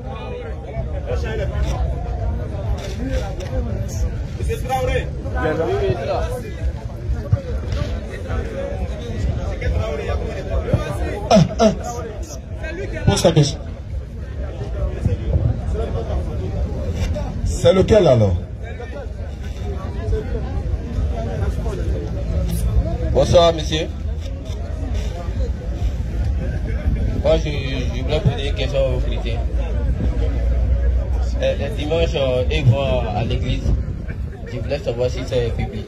Monsieur Traoré. Ah, ah. Pose ta question. C'est lequel alors? Bonsoir monsieur. Moi je, je voulais poser une question aux chrétiens. Euh, les dimanches, euh, ils vont à l'église. Je voulais savoir si c'est public.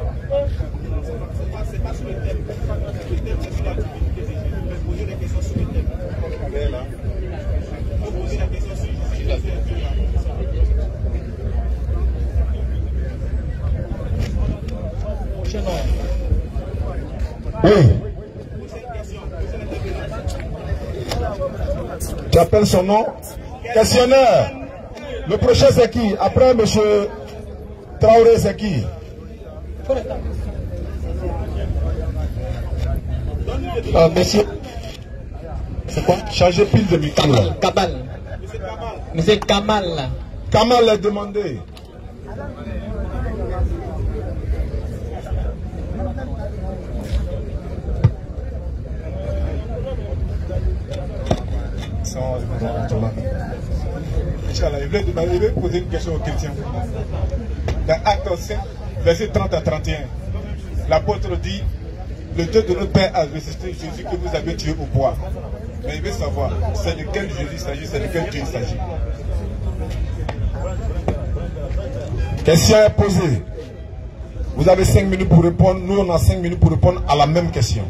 Oui. Tu appelles son nom? Questionnaire. Le prochain c'est qui? Après monsieur Traoré c'est qui? Euh, monsieur. C'est quoi? Changer pile de micro. Kamal. Kamal. Monsieur Kamal là. Kamal l'a demandé. Inch'Allah, je vais poser une question aux chrétiens. Dans Acte cinq, verset trente à trente et un, l'apôtre dit: le Dieu de notre Père a ressuscité Jésus que vous avez tué au bois. Mais il veut savoir, c'est de quel Jésus il s'agit, c'est de quel Dieu il s'agit. Question est posée. Vous avez cinq minutes pour répondre. Nous, on a cinq minutes pour répondre à la même question.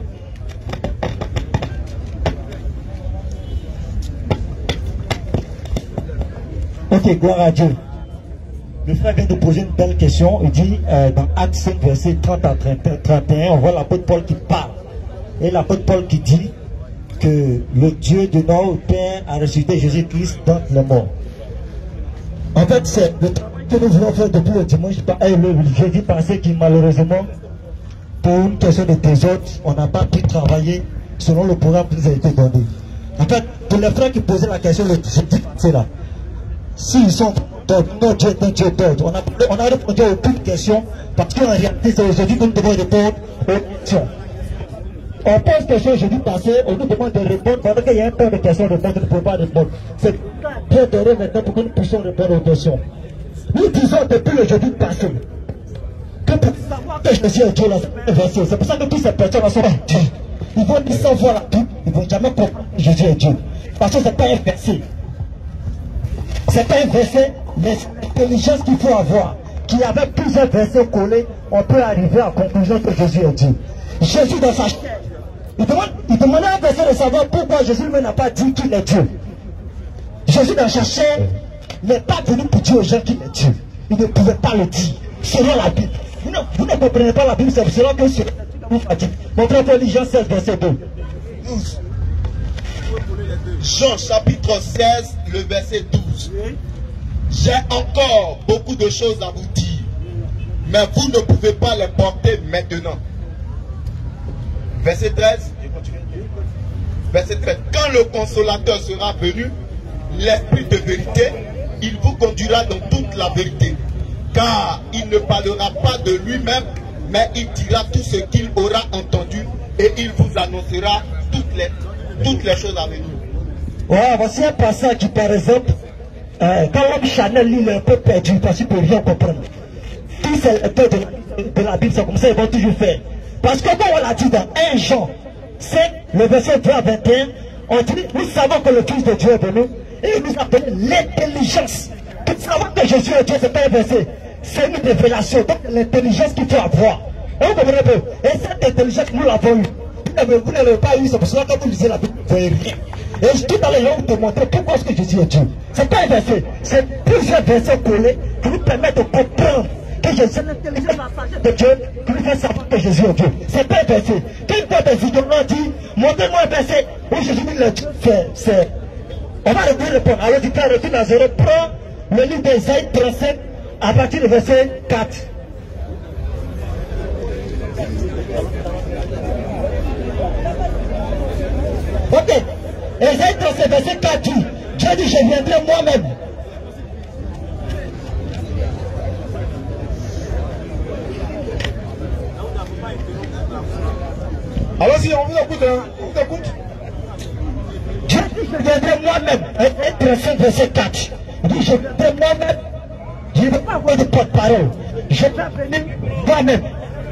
Ok, gloire à Dieu. Le frère vient de poser une belle question. Il dit euh, dans Acte cinq, verset trente à trente et un, on voit l'apôtre Paul qui parle. Et l'apôtre Paul qui dit que le Dieu de notre Père a ressuscité Jésus-Christ dans les morts. En fait, c'est le travail que nous voulons faire depuis le dimanche et le jeudi passé qui malheureusement, pour une question de désordre, on n'a pas pu travailler selon le programme qui nous a été donné. En fait, pour les frères qui posaient la question le jeudi passé là, s'ils sont d'ordre, notre Dieu est un Dieu d'ordre. On a, on a répondu à aucune question parce qu'en réalité, c'est aujourd'hui que nous devons répondre aux questions. On pose question jeudi passé, on nous demande de répondre, pendant qu'il y a un temps de questions, répondre, on ne peut pas répondre. C'est bien d'heure maintenant pour que nous puissions répondre aux questions. Nous disons depuis le jeudi passé que pour savoir que Jésus est Dieu, là, c'est inversé. C'est pour ça que toutes ces personnes sont Dieu. Ils vont dire sans voir la Bible, ils ne vont jamais comprendre que Jésus est Dieu. Parce que ce n'est pas inversé. Ce n'est pas inversé, mais c'est l'intelligence qu'il faut avoir. Qu'il y avait plusieurs versets collés, on peut arriver à la conclusion que Jésus est Dieu. Jésus dans sa chair. Il, demande, il demandait à un verset de savoir pourquoi Jésus lui n'a pas dit qu'il est Dieu. Jésus dans sa chair n'est pas venu pour dire aux gens qu'il est Dieu. Il ne pouvait pas le dire, selon la Bible. Vous ne, vous ne comprenez pas la Bible, c'est selon que ce que vous faites. Montrez-moi Jean seize, verset deux. douze. Jean chapitre seize, le verset douze. J'ai encore beaucoup de choses à vous dire, mais vous ne pouvez pas les porter maintenant. Verset treize. Verset treize. Quand le consolateur sera venu, l'esprit de vérité, il vous conduira dans toute la vérité. Car il ne parlera pas de lui-même, mais il dira tout ce qu'il aura entendu et il vous annoncera toutes les, toutes les choses à venir. Ouais, voici un passage qui, par exemple, euh, quand l'homme Chanel, il est un peu perdu parce qu'il ne peut rien comprendre. Tous ces lecteurs de, de la Bible, c'est comme ça, ils vont toujours faire. Parce que comme on l'a dit dans un Jean cinq, le verset deux à vingt et un, on dit, nous savons que le Fils de Dieu est venu et il nous a donné l'intelligence. Nous savons que Jésus est Dieu, c'est pas un verset, c'est une révélation. Donc l'intelligence qu'il faut avoir. Et vous comprenez un peu. Et cette intelligence, nous l'avons eue. Vous ne l'avez pas eu, c'est pour cela que quand vous lisez la Bible, vous ne voyez rien. Et tout à l'heure, je vais vous montrer pourquoi est-ce que Jésus est Dieu. Ce n'est pas un verset, c'est plusieurs versets collés qui nous permettent de comprendre que Jésus est l'intelligence, la sagesse de Dieu, qui nous fait savoir que Jésus est Dieu. C'est pas un verset. Quand il voit des idolants dit, montrez-moi un verset où Jésus dit le Dieu, c'est. On va répondre. Alors, du Père, retourne à zéro, prends le livre d'Ésaïe trente-sept à partir du verset quatre. Ok. Ésaïe trente-sept, verset quatre dit, Dieu dit, je viendrai moi-même. Allons-y, on vous écoute, hein. On vous écoute. Dieu dit, je viendrai moi-même. Ésaïe trente-sept, verset quatre. Il dit, je viendrai moi-même. Je ne veux pas avoir de porte-parole. Je vais venir moi-même.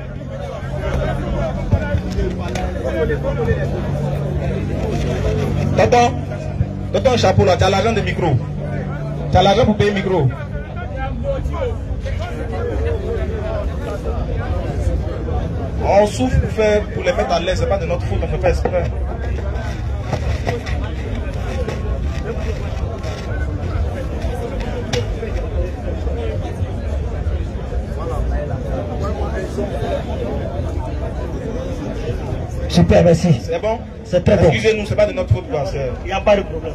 Tonton, tonton chapeau là, tu as l'argent de micro. Tu as l'argent pour payer le micro. On souffre pour, faire, pour les mettre à l'aise, c'est pas de notre faute, on ne fait pas exprès. Super, merci. C'est bon? C'est très bon. Excusez-nous, c'est pas de notre faute. Il n'y a pas de problème.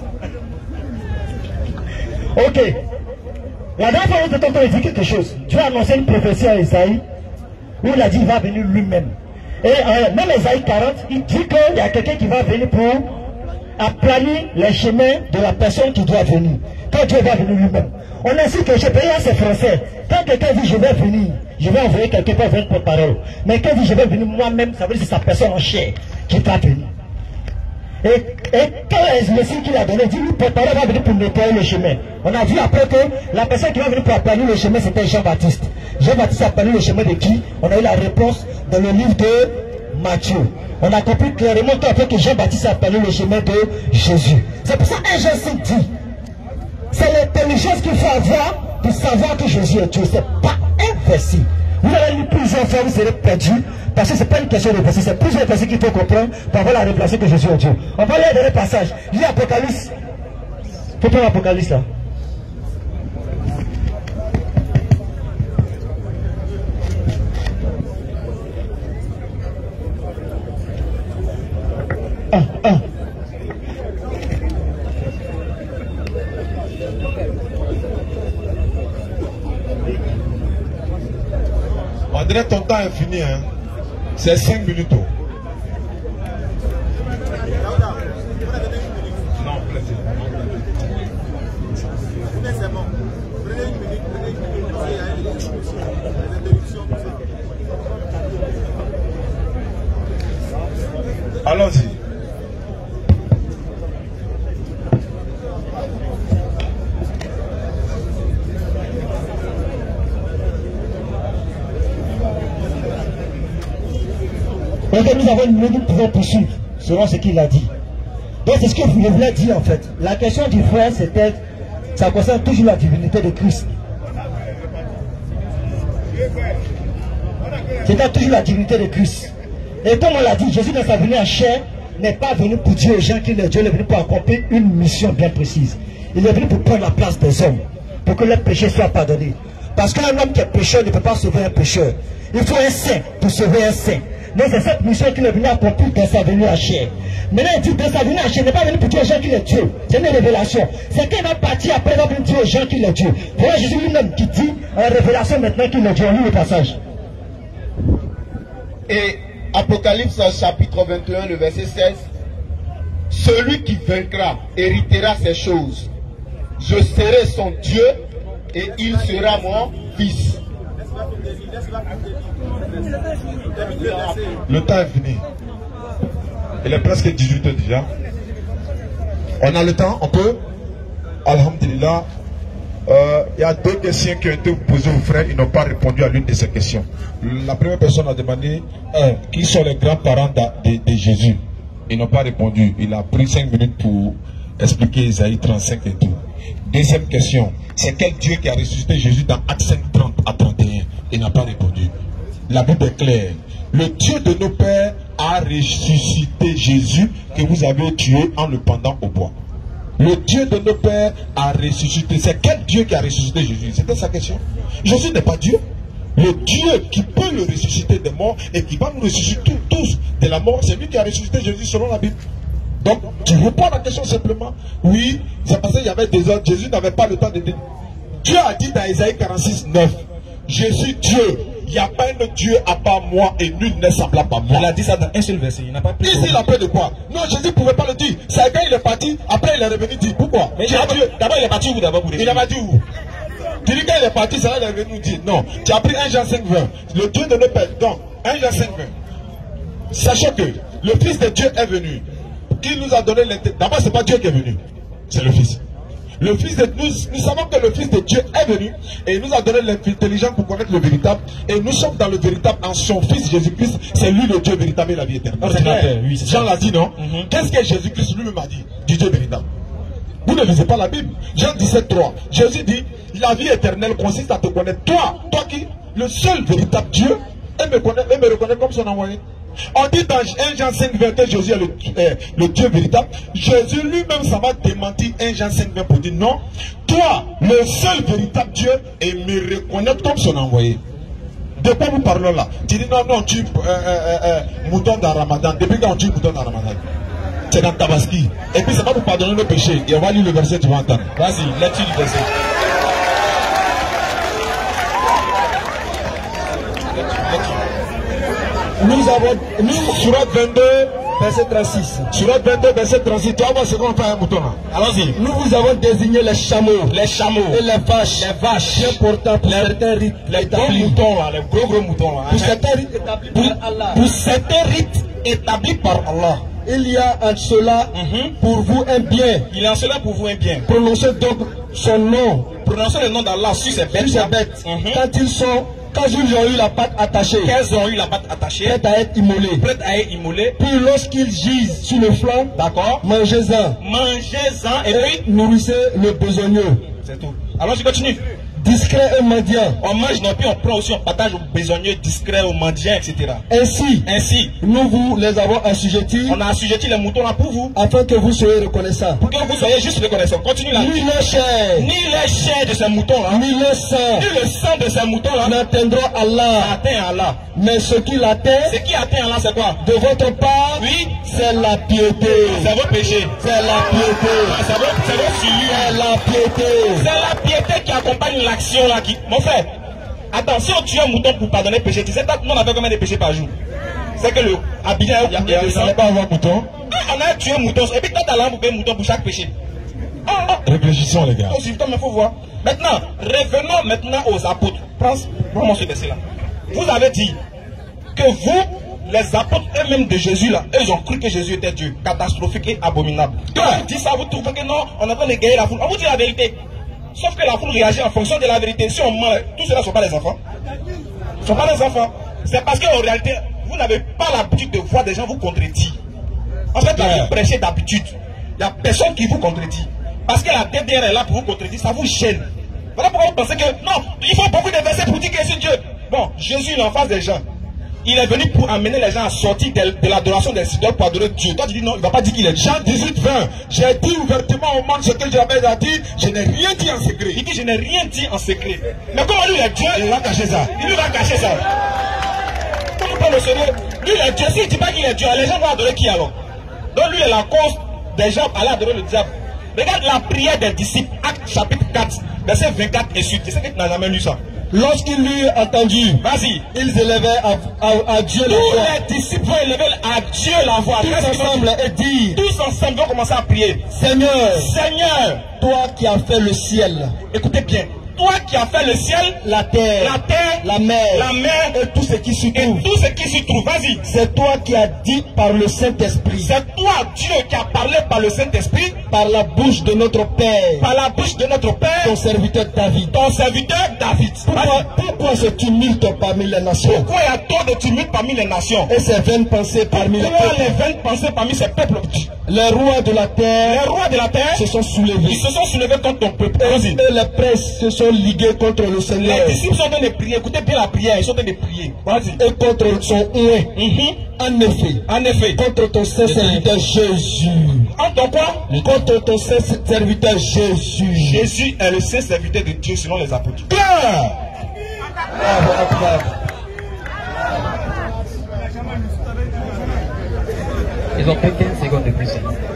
Ok. La dernière fois, on t'a dit quelque chose. Dieu a annoncé une prophétie à Esaïe où il a dit qu'il va venir lui-même. Et euh, même Esaïe quarante, il dit qu'il y a quelqu'un qui va venir pour aplanir les chemins de la personne qui doit venir. Quand Dieu va venir lui-même. On insiste que je paye à ces Français. Quand quelqu'un dit je vais venir, je vais envoyer quelqu'un pour venir pour parole. Mais quand il dit je vais venir moi-même, ça veut dire que c'est sa personne en chair qui va venir. Et, et quand le Messie qu'il a donné, dit le porte-parole va venir pour nettoyer le chemin. On a vu après que la personne qui va venir pour aplanir le chemin, c'était Jean-Baptiste. Jean-Baptiste a aplanir le chemin de qui? On a eu la réponse dans le livre de Matthieu. On a compris clairement qu'après que Jean-Baptiste a aplanir le chemin de Jésus. C'est pour ça qu'un Jean cinq dit, c'est l'intelligence qu'il faut avoir pour savoir que Jésus est Dieu. C'est pas un verset. Vous allez lire plusieurs fois, vous serez perdus, parce que ce n'est pas une question de verset, c'est plusieurs versets qu'il faut comprendre pour avoir la révélation que Jésus est Dieu. On va lire le dernier passage. Lis Apocalypse. Faut prendre l'Apocalypse là. Un, un. André, ton temps est fini. Hein. C'est cinq minutes. Oh. Non, plaisir. Allons-y. Donc nous avons une minute, nous pouvons poursuivre, selon ce qu'il a dit. Donc c'est ce que je voulais dire en fait. La question du frère, c'était, ça concerne toujours la divinité de Christ. C'était toujours la divinité de Christ. Et comme on l'a dit, Jésus dans sa venue en chair n'est pas venu pour dire aux gens qu'il est Dieu, il est venu pour accomplir une mission bien précise. Il est venu pour prendre la place des hommes, pour que leurs péchés soient pardonnés. Parce qu'un homme qui est pécheur ne peut pas sauver un pécheur. Il faut un saint pour sauver un saint. Donc c'est cette mission qu'il est venu accomplir dans sa venue en chair. Maintenant il dit dans sa venue en chair, il n'est pas venu pour dire aux gens qu'il est Dieu. C'est une révélation. C'est qu'il va partir après, il va venir dire aux gens qu'il est Dieu. Voilà Jésus lui-même qui dit en révélation maintenant qu'il est Dieu. On lit le passage. Et Apocalypse chapitre vingt et un, le verset seize. Celui qui vaincra héritera ces choses. Je serai son Dieu et il sera mon fils. Le temps est fini. Il est presque dix-huit heures déjà. On a le temps, on peut. Alhamdulillah. Euh, il y a deux questions qui ont été posées aux frères. Ils n'ont pas répondu à l'une de ces questions. La première personne a demandé euh, qui sont les grands-parents de, de, de Jésus. Ils n'ont pas répondu. Il a pris cinq minutes pour expliquer Isaïe trente-cinq et tout. Deuxième question, c'est quel Dieu qui a ressuscité Jésus dans Actes cinq, trente à trente et un? Il n'a pas répondu. La Bible est claire. Le Dieu de nos pères a ressuscité Jésus que vous avez tué en le pendant au bois. Le Dieu de nos pères a ressuscité. C'est quel Dieu qui a ressuscité Jésus? C'était sa question. Jésus n'est pas Dieu. Le Dieu qui peut le ressusciter des morts et qui va nous ressusciter tous de la mort, c'est lui qui a ressuscité Jésus selon la Bible. Donc, tu réponds à la question simplement. Oui, c'est parce qu'il y avait des autres. Jésus n'avait pas le temps de dire. Dieu a dit dans Isaïe quarante-six, neuf, je suis Dieu. Il n'y a pas un Dieu à part moi et nul n'est semblable à moi. Il a dit ça dans un seul verset. Il n'a pas pris. Ici, il a pris de quoi? Non, Jésus ne pouvait pas le dire. C'est quand il est parti, après il est revenu dire. Pourquoi? Mais d'abord, il est parti où d'abord? Il n'a pas dit où? Tu dis quand il est parti, ça il est revenu nous dire. Non, tu as pris un Jean cinq, vingt. Le Dieu de nos pères. Donc, un Jean cinq, vingt. Sachez que le Fils de Dieu est venu. Qui nous a donné l'intelligence. D'abord, ce n'est pas Dieu qui est venu. C'est le Fils. Le Fils de nous, nous savons que le Fils de Dieu est venu et il nous a donné l'intelligence pour connaître le véritable. Et nous sommes dans le véritable en son Fils Jésus-Christ. C'est lui le Dieu véritable et la vie éternelle. Oh, c'est clair. Oui, Jean l'a dit, non? Mm-hmm. Qu'est-ce que Jésus-Christ lui-même a dit? Du Dieu véritable. Vous ne lisez pas la Bible. Jean dix-sept, trois. Jésus dit, la vie éternelle consiste à te connaître. Toi, toi qui, le seul véritable Dieu, et me, connaît, et me reconnaît comme son envoyé. On dit dans un Jean cinq, vingt que Jésus est le, euh, le Dieu véritable. Jésus lui-même, ça va démentir un Jean cinq, vingt pour dire non. Toi, le seul véritable Dieu, et me reconnaître comme son envoyé. De quoi nous parlons là? Tu dis non, non, tu euh, euh, euh, mouton dans Ramadan. Depuis quand on tue mouton dans Ramadan? C'est dans Tabaski. Et puis ça va vous pardonner nos péchés. Et on va lire le verset, tu vas entendre. Vas-y, lecture du verset. Nous avons, nous, Surat vingt-deux, verset trente-six. Surat vingt-deux, verset trente-six. Tu vas voir ce qu'on fait un mouton là. Allons-y. Nous vous avons désigné les chameaux, Les chameaux, et les vaches, les vaches, bien portants pour certains rites les gros établis. moutons là, les gros gros moutons là. Pour certains rites établis par Allah. Pour certains rites établis par Allah. Il y a en cela Mhm. pour vous un bien. Il est en cela pour vous un bien. Prononcez donc son nom Prononcez le nom d'Allah sur ces bêtes. sur ces bêtes. Mhm. Quand ils sont, quand ils ont eu la patte attachée, Qu'elles ont eu la patte attachée, prête à être immolée. prêtes à être immolées. Puis lorsqu'ils gisent sur le flanc, D'accord. mangez-en Mangez-en et et puis nourrissez le besogneux. c'est tout. Alors je continue. Discret et mendiant. On mange, non, puis on prend aussi, on partage aux besogneux, discrets, aux mendiants, et cetera. Ainsi, Ainsi, nous vous les avons assujettis on a assujetti les moutons là pour vous, afin que vous soyez reconnaissants. pour que vous soyez juste reconnaissants. Continue là. Ni le chair, Ni les chairs de ces moutons là, ni le sang ni le sang de ces moutons là, n'atteindront Allah. atteint Allah. Mais ce qui l'atteint Ce qui atteint Allah, c'est quoi? de votre part, Oui, c'est la piété. c'est vos péchés. C'est la piété. C'est vos, c'est vos souillures. C'est la piété. C'est la piété qui accompagne l'action là. Qui... Mon frère, Attends, si on tue un mouton pour pardonner le péché, tu sais, nous on avait combien de péchés par jour? C'est que le Abidjan a coulé de sang. pas avoir mouton. On a tué un mouton. Et puis toi, t'as l'âme pour payer un mouton pour chaque péché. Ah, ah. Réfléchissons, les gars. Aussi, putain, mais faut voir. Maintenant, revenons maintenant aux apôtres. Prends, prends-moi ce verset là. Vous avez dit que vous, les apôtres eux-mêmes de Jésus là, eux, ils ont cru que Jésus était Dieu. Catastrophique et abominable. Quand vous dites ça, vous trouvez que non, on est en train de gagner la foule. On vous dit la vérité. Sauf que la foule réagit en fonction de la vérité. Si on ment, tous ceux-là ne sont pas des enfants. Ce ne sont pas des enfants. C'est parce qu'en réalité, vous n'avez pas l'habitude de voir des gens vous contredire. En fait, quand vous prêchez d'habitude, il n'y a personne qui vous contredit. Parce que la D D R est là pour vous contredire, ça vous gêne. Voilà pourquoi vous pensez que non, il faut beaucoup de versets pour dire que c'est Dieu. Bon, Jésus il est en face des gens. Il est venu pour amener les gens à sortir de, de l'adoration des idoles pour adorer Dieu. Toi tu dis non, il ne va pas dire qu'il est Dieu. Jean dix-huit, vingt. J'ai dit ouvertement au monde ce que j'avais dit. Je n'ai rien dit en secret. Il dit je n'ai rien dit en secret. Mais comment lui il est Dieu, il va cacher ça. Il lui va cacher ça. Comment pas le sérieux? Lui il est Dieu. S'il ne dit pas qu'il est Dieu, les gens vont adorer qui alors? Donc lui il est la cause des gens à aller adorer le diable. Regarde la prière des disciples, Actes chapitre quatre, verset vingt-quatre et suite. Je sais que tu n'as jamais lu ça. Lorsqu'ils l'eurent entendu, vas-y, ils élevaient à, à, à Dieu la voix. Tous les disciples vont élever à Dieu la voix. Tous ensemble et dire, tous ensemble vont commencer à prier. Seigneur, Seigneur, toi qui as fait le ciel, écoutez bien, toi qui as fait le ciel, la terre, la terre, la mer, la mer et tout ce qui s'y trouve. Et tout ce qui s'y trouve. Vas-y. C'est toi qui as dit par le Saint-Esprit. C'est toi, Dieu, qui a parlé par le Saint-Esprit, par la bouche de notre Père, par la bouche de notre Père, ton serviteur David. Ton serviteur David. Pourquoi, pourquoi ce tumulte parmi les nations? Pourquoi il y a tant de tumulte parmi les nations? Et ces vaines pensées parmi les peuples. les vaines pensées parmi ces peuples? Les rois de la terre, les rois de la terre se sont soulevés. Ils se sont soulevés contre ton peuple. Et, et les princes se sont ligués contre le Seigneur. Les disciples sont en train de prier. Écoutez bien la prière. Ils sont en train de prier. Vas-y. Et contre son oué. Mm-hmm. En effet. En effet. Contre ton saint serviteur Jésus. Contre quoi? Contre ton saint serviteur Jésus. Jésus est le saint serviteur de Dieu selon les apôtres. Claire. Ils ont fait quinze secondes de plus.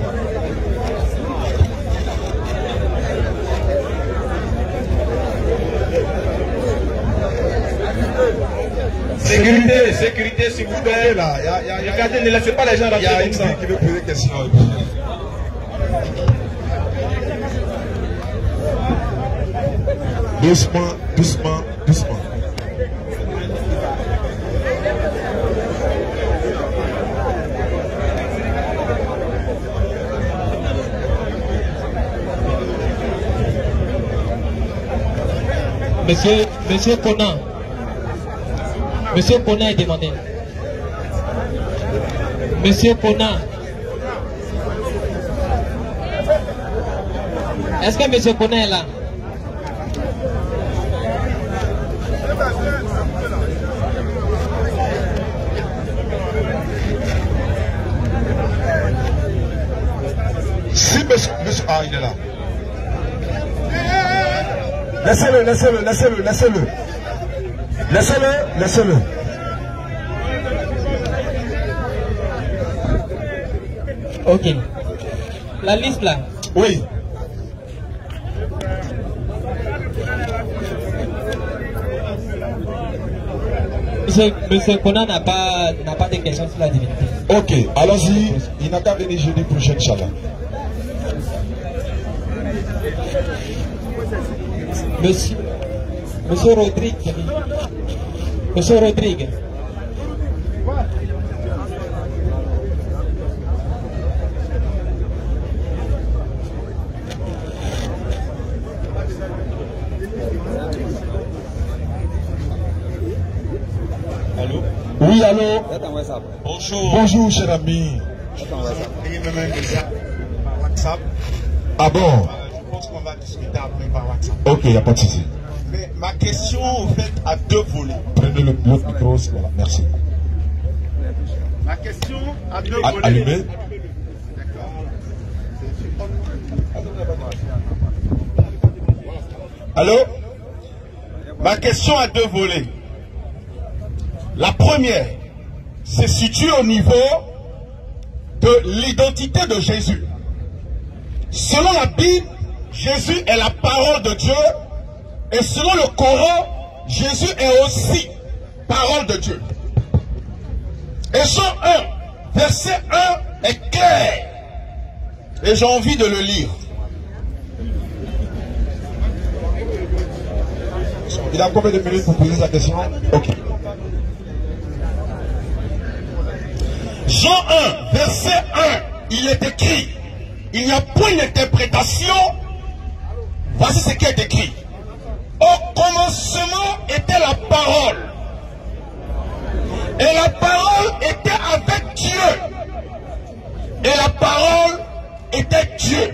Sécurité, sécurité, s'il vous plaît. Là. Y a, y a, y a, regardez, ne laissez pas les gens rentrer. Il y a une qui veut poser des questions. Doucement, doucement, doucement. Monsieur, Monsieur Conan. Monsieur Conan est demandé. Monsieur Conan. Est-ce que Monsieur Conan est là? Si monsieur, monsieur, ah il est là. Laissez-le, laissez-le, laissez-le, laissez-le. Laissez-le, laissez-le. Ok. La liste là. Oui. Monsieur, Monsieur Conan n'a pas, n'a pas de questions sur la divinité. Ok, allons-y. Il n'a qu'à venir jeudi prochain, Inch'Allah. Monsieur, Monsieur Rodrigue. Monsieur Rodrigue. Allô? Oui, allô? Bonjour. Bonjour, cher ami. WhatsApp. Ah bon? Je pense qu'on va discuter après par WhatsApp. Ok, il n'y a pas de souci. Mais ma question, en fait, a deux volets. Prenez le l'autre micro, voilà, merci. Ma question a deux A volets. allumez. Allô? Ma question a deux volets. La première se situe au niveau de l'identité de Jésus. Selon la Bible, Jésus est la parole de Dieu. Et selon le Coran, Jésus est aussi parole de Dieu. Et Jean un, verset un est clair. Et j'ai envie de le lire. Il a combien de minutes pour poser sa question? Ok. Jean un, verset un, il est écrit, il n'y a point d'interprétation. Voici ce qui est écrit. Au commencement était la parole. Et la parole était avec Dieu. Et la parole était Dieu.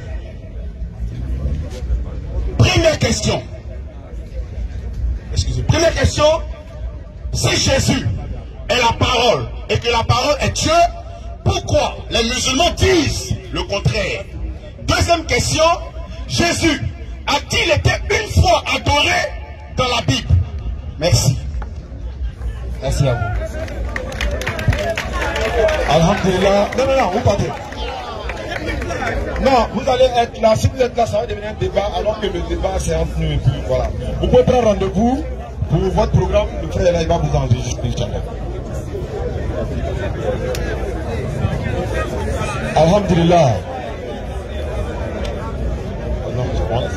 Première question. Excusez-moi. Première question. Si Jésus est la parole et que la parole est Dieu, pourquoi les musulmans disent le contraire? Deuxième question. Jésus a-t-il été une fois adoré dans la Bible? Merci. Merci à vous. Alhamdulillah. Non, non, non, vous partez. Non, vous allez être là. Si vous êtes là, ça va devenir un débat, alors que le débat, c'est entre nous et puis voilà. Vous pouvez prendre rendez-vous pour votre programme. Le frère là, il va vous enregistrer, Inch'Allah. Alhamdulillah. Non, je pense.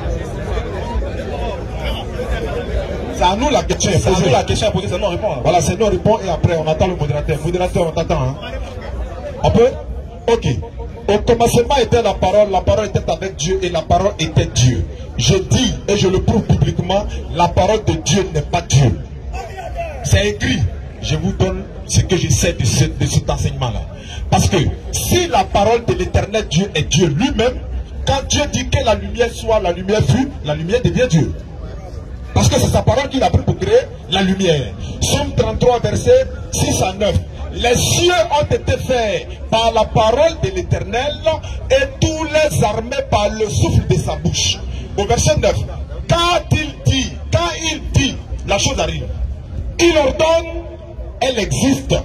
C'est à nous la question. C'est à nous la question à poser, c'est nous répondre. Voilà, c'est nous répondre et après on attend le modérateur. Modérateur, on t'attend. Hein? On peut? Ok. Au commencement était la parole, la parole était avec Dieu et la parole était Dieu. Je dis et je le prouve publiquement, la parole de Dieu n'est pas Dieu. C'est écrit. Je vous donne ce que je sais de, ce, de cet enseignement-là. Parce que si la parole de l'éternel Dieu est Dieu lui-même, quand Dieu dit que la lumière soit, la lumière fut, la lumière devient Dieu. Parce que c'est sa parole qu'il a pris pour créer la lumière. Somme trente-trois, verset six à neuf. Les cieux ont été faits par la parole de l'Éternel et tous les armés par le souffle de sa bouche. Au verset neuf, quand il dit, quand il dit, la chose arrive. Il ordonne, elle existe.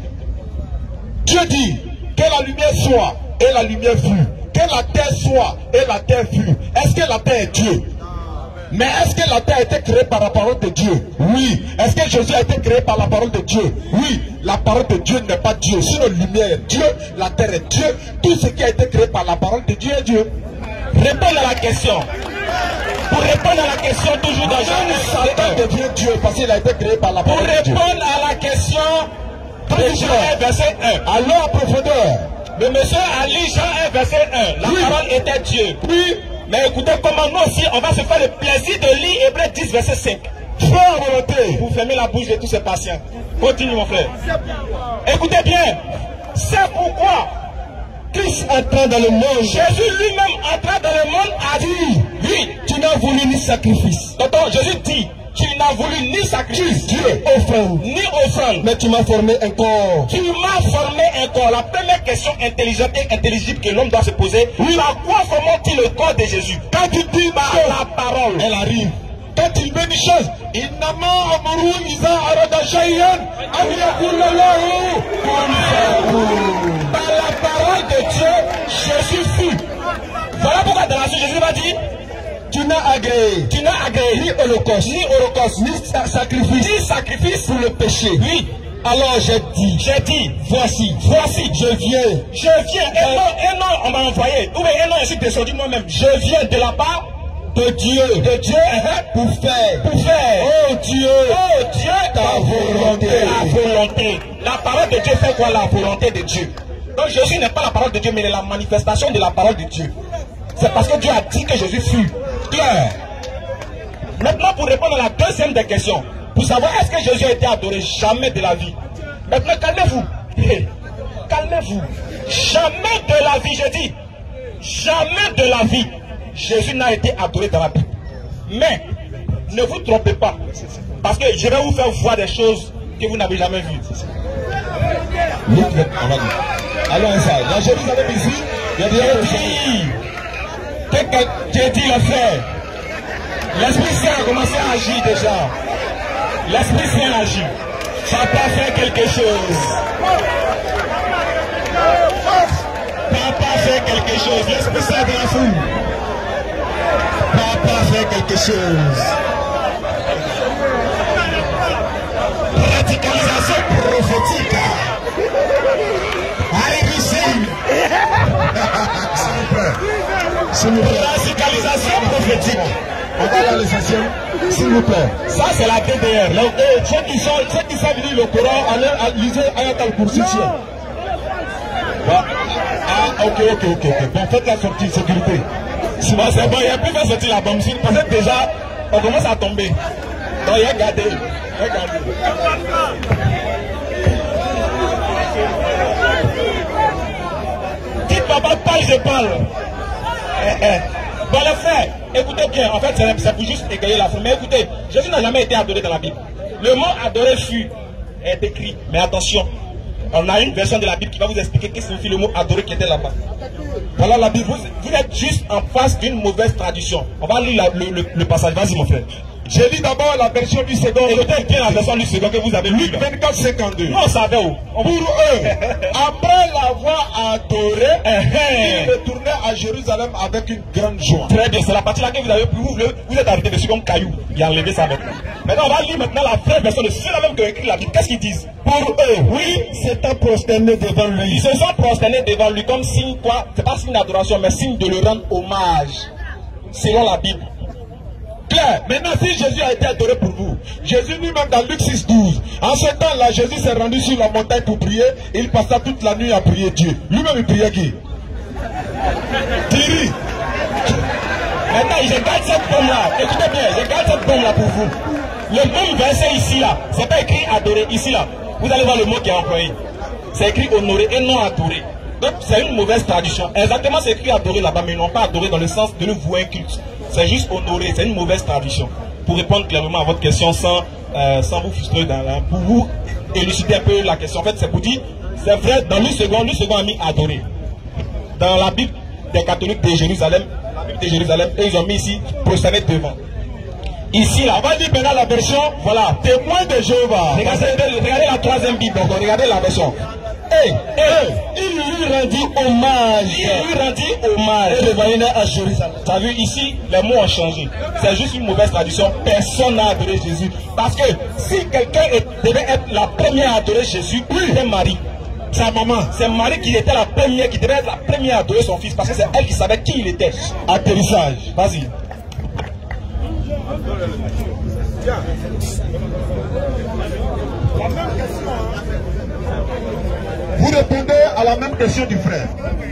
Dieu dit que la lumière soit et la lumière fut. Que la terre soit et la terre fut. Est-ce que la terre est Dieu? Mais est-ce que la terre a été créée par la parole de Dieu? Oui. Est-ce que Jésus a été créé par la parole de Dieu? Oui. La parole de Dieu n'est pas Dieu. Sinon, la lumière est Dieu, la terre est Dieu. Tout ce qui a été créé par la parole de Dieu est Dieu. Répondez à la question. Pour répondre à la question, toujours dans Jean Satan devient Dieu parce qu'il a été créé par la parole de Dieu. Pour répondre à la question, Jean verset un. Allons en profondeur. Le monsieur Ali Jean un, verset un. La oui. Parole était Dieu. Oui. Mais écoutez comment nous aussi, on va se faire le plaisir de lire Hébreux dix, verset cinq. Frère volonté. Vous fermez la bouche de tous ces patients. Continue mon frère. Écoutez bien. C'est pourquoi Christ entrant dans le monde, Jésus lui-même entrant dans le monde a dit, oui, tu n'as voulu ni sacrifice. Tonton, Jésus dit, tu n'as voulu ni sacrifice, Dieu, offrande, ni offrande. Mais tu m'as formé un corps. Tu m'as formé un corps. La première question intelligente et intelligible que l'homme doit se poser, oui. Par quoi forme-t-il le corps de Jésus? Quand tu dis par la parole, elle arrive. Quand il veut une chose, il n'a pas amoureux, il a arrêté Chayenne, par la parole de Dieu, Jésus fut. Voilà pourquoi dans la suite, Jésus va dire, tu n'as agréé, tu n'as agréé ni holocauste, ni holocauste, ni sacrifice, ni sacrifice pour le péché. Oui. Alors j'ai dit, j'ai dit, voici, voici, je viens, je viens, et non, et non, on m'a envoyé, ou bien, et non, je suis descendu moi-même, je viens de la part de Dieu, de Dieu, pour faire, pour faire, oh Dieu, oh Dieu, ta volonté, la volonté. La parole de Dieu fait quoi? La volonté de Dieu. Donc Jésus n'est pas la parole de Dieu, mais il est la manifestation de la parole de Dieu. C'est parce que Dieu a dit que Jésus fut clair. Maintenant, pour répondre à la deuxième des questions, pour savoir est-ce que Jésus a été adoré? Jamais de la vie. Maintenant, calmez-vous. Hey, calmez-vous. Jamais de la vie, je dis. Jamais de la vie. Jésus n'a été adoré dans la Bible. Mais, ne vous trompez pas. Parce que je vais vous faire voir des choses que vous n'avez jamais vues. Allons ça. Dans Jérusalem ici, il y a des dit. J'ai dit le frère. L'Esprit Saint a commencé à agir déjà. L'Esprit Saint agit. Papa fait quelque chose. Papa fait quelque chose. L'Esprit Saint est dans la foule. Papa fait quelque chose. prophétique. Allez ici. S'il vous plaît. S'il vous plaît. Radicalisation prophétique. On va dans l'essentiel. S'il vous plaît. Ça, c'est la D D R. Donc, eh, ceux qui sont, ceux qui savent lire le Coran, allez lisez Ayat al-Kursi. Ah, ok, ok, ok, ok. Bon, faites la sortie, sécurité. C'est bon, c'est bon, il n'y a plus qu'à sortir la bombe. Parce que déjà, on commence à tomber. Donc, regardez. Regardez. Dites papa, parle, je parle. Eh, eh. Bon, les frères, écoutez bien. En fait, c'est pour juste égayer la forme. Mais écoutez, Jésus n'a jamais été adoré dans la Bible. Le mot adoré fut est écrit. Mais attention, on a une version de la Bible qui va vous expliquer qu'est-ce que signifie le mot adoré qui était là-bas. Voilà la Bible. Vous, vous êtes juste en face d'une mauvaise traduction. On va lire la, le, le, le passage. Vas-y, mon frère. J'ai lu d'abord la version du second. Écoutez bien la version du second que vous avez lu. Luc vingt-quatre, cinquante-deux. Non, on savait où. On... Pour eux, après l'avoir adoré, ils retournaient à Jérusalem avec une grande joie. Très bien, c'est la partie là que vous avez pu vous, vous êtes arrêté dessus comme caillou. Il a enlevé ça maintenant. Maintenant, on va lire maintenant la vraie version de ceux-là même qui ont écrit la Bible. Qu'est-ce qu'ils disent? Pour eux, oui, s'étant prosternés devant lui. Ils se sont prosternés devant lui comme signe quoi? C'est pas signe d'adoration, mais signe de le rendre hommage. Selon la Bible. Claire. Maintenant, si Jésus a été adoré pour vous, Jésus lui-même dans Luc six, douze, en ce temps-là, Jésus s'est rendu sur la montagne pour prier. Il passa toute la nuit à prier Dieu. Lui-même, il priait qui? Thierry. Maintenant, je garde cette bombe-là. Écoutez bien, je garde cette bombe-là pour vous. Le même verset ici, là, c'est pas écrit adorer. Ici, là, vous allez voir le mot qui est employé. C'est écrit honorer et non adorer. Donc, c'est une mauvaise traduction. Exactement, c'est écrit adorer là-bas, mais ils n'ont pas adoré dans le sens de le vouer un culte. C'est juste honorer, c'est une mauvaise traduction. Pour répondre clairement à votre question sans, euh, sans vous frustrer, dans la, pour vous élucider un peu la question. En fait, c'est pour dire, c'est vrai, dans le second, le second a mis adorer. Dans la Bible des catholiques de Jérusalem, la Bible de Jérusalem, et ils ont mis ici prosterner devant. Ici, là, on va dire maintenant la version, voilà, témoin de Jéhovah. Regardez, regardez la troisième Bible, donc regardez la version. Hey, hey, il lui rendit hommage. Il lui rendit hommage. Et le voyait à Jérusalem. Tu as vu ici, les mots ont changé. C'est juste une mauvaise traduction. Personne n'a adoré Jésus. Parce que si quelqu'un devait être la première à adorer Jésus, c'était Marie. Sa maman. C'est Marie qui était la première, qui devait être la première à adorer son fils. Parce que c'est elle qui savait qui il était. Atterrissage. Vas-y. Vous répondez à la même question du frère.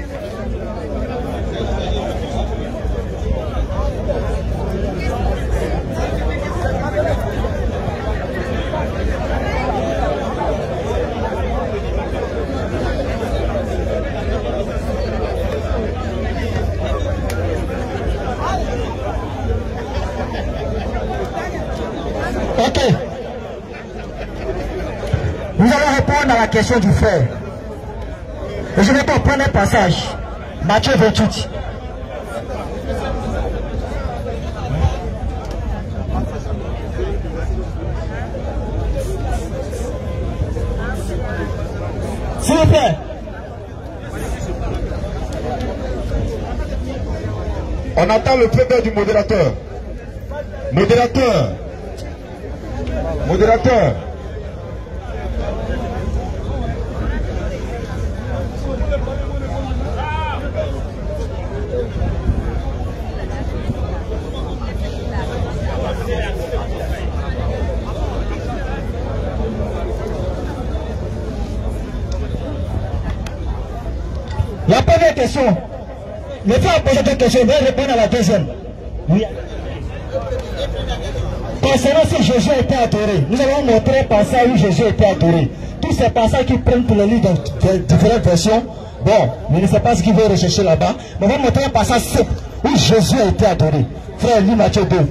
Ok. Nous allons répondre à la question du frère. Et je vais te prendre un passage. Matthieu vingt-huit. S'il vous plaît. On attend le président du modérateur. Modérateur. Modérateur. La première question. Le frère a posé deux questions, il va répondre à la deuxième. Oui. Concernant si Jésus a été adoré, nous allons montrer un passage où Jésus a été adoré. Tous ces passages qui prennent pour le livre dans différentes versions, bon, je ne sais pas ce qu'ils vont rechercher là-bas, mais on va montrer un passage simple où Jésus a été adoré. Frère, lis Matthieu deux.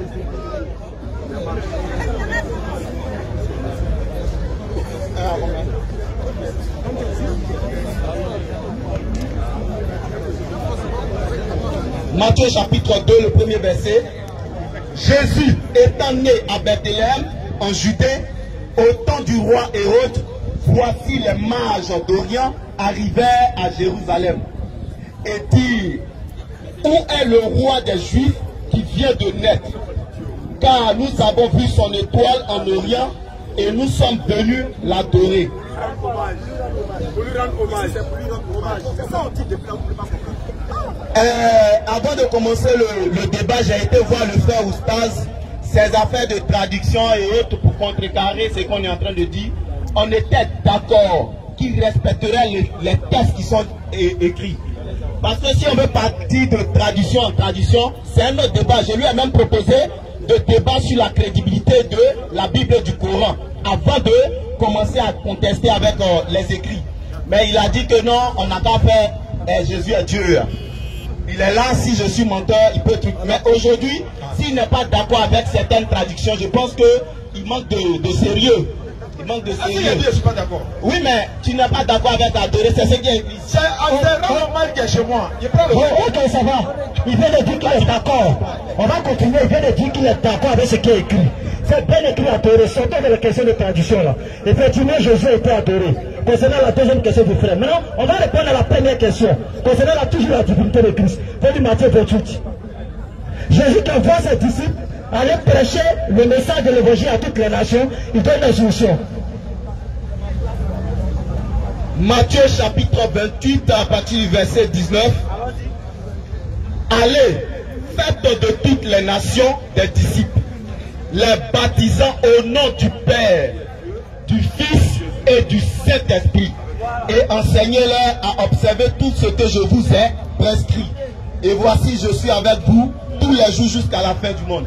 Matthieu chapitre deux, le premier verset. Jésus étant né à Bethléem, en Judée, au temps du roi Hérode, voici les mages d'Orient arrivèrent à Jérusalem et dirent: où est le roi des Juifs qui vient de naître? Car nous avons vu son étoile en Orient et nous sommes venus l'adorer. Pour lui rendre hommage. C'est pour lui rendre hommage. C'est ça on dit depuis là, vous ne pouvez pas comprendre. Euh, avant de commencer le, le débat, j'ai été voir le frère Oustaz, ses affaires de traduction et autres pour contrecarrer ce qu'on est en train de dire. On était d'accord qu'il respecterait les, les textes qui sont é, écrits. Parce que si on veut partir de tradition en tradition, c'est un autre débat. Je lui ai même proposé de débat sur la crédibilité de la Bible et du Coran avant de commencer à contester avec euh, les écrits. Mais il a dit que non, on n'a qu'à faire eh, Jésus est Dieu. Il est là, si je suis menteur, il peut tout. Mais aujourd'hui, s'il n'est pas d'accord avec certaines traductions, je pense qu'il manque de, de sérieux. Il manque de sérieux. Ah, si, je suis pas d'accord. Oui, mais tu n'es pas d'accord avec adorer, c'est ce qui est écrit. C'est normal qu'il est chez moi. Il prend le bon, ok, ça va. Il vient de dire qu'il est d'accord. On va continuer. Il vient de dire qu'il est d'accord avec ce qui est écrit. C'est bien écrit adoré. Sortons de la question de tradition là. Effectivement, Jésus a été adoré. Concernant la deuxième question du frère. Maintenant, on va répondre à la première question. Concernant la, toujours la divinité de Christ. Venez Matthieu vingt-huit. Jésus qui envoie ses disciples aller prêcher le message de l'évangile à toutes les nations. Il donne l'instruction. Matthieu chapitre vingt-huit à partir du verset dix-neuf. Allez, faites de toutes les nations des disciples, les baptisant au nom du Père, du Fils et du Saint-Esprit, et enseignez-leur à observer tout ce que je vous ai prescrit. Et voici, je suis avec vous tous les jours jusqu'à la fin du monde.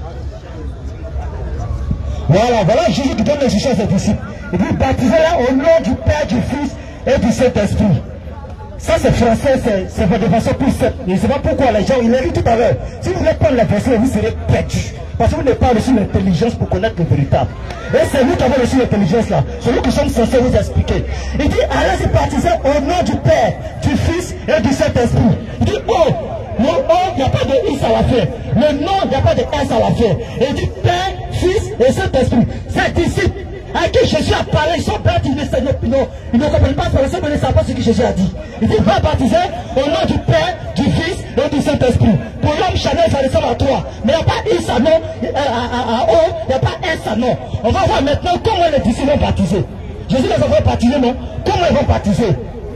Voilà, voilà Jésus qui donne l'instruction à ses disciples. Il dit baptisez-les au nom du Père, du Fils et du Saint-Esprit. Ça c'est français, c'est de façon plus simple. Je ne sais pas pourquoi les gens, il l'a dit tout à l'heure. Si vous voulez prendre la version, vous serez perdus. Parce que vous n'avez pas reçu l'intelligence pour connaître le véritable. Et c'est nous qui avons reçu l'intelligence là. C'est nous qui sommes censés vous expliquer. Il dit allez-y baptiser au nom du Père, du Fils et du Saint-Esprit. Il dit oh, le oh, il n'y a pas de is à la fin. Le nom, il n'y a pas de s à la fin. Et il dit Père, Fils et Saint-Esprit. C'est disciples à qui Jésus a parlé, ils sont baptisés, ils ne comprennent pas français, mais ils ne savent pas ce que Jésus a dit. Il dit va baptiser au nom du Père, du Fils et du Saint-Esprit. Pour l'homme Chanel, ça ressemble à trois. Mais il n'y a pas is à non, à O, il n'y a pas S à non. On va voir maintenant comment les disciples vont baptiser. Jésus les a fait baptiser, non? Comment ils vont baptiser?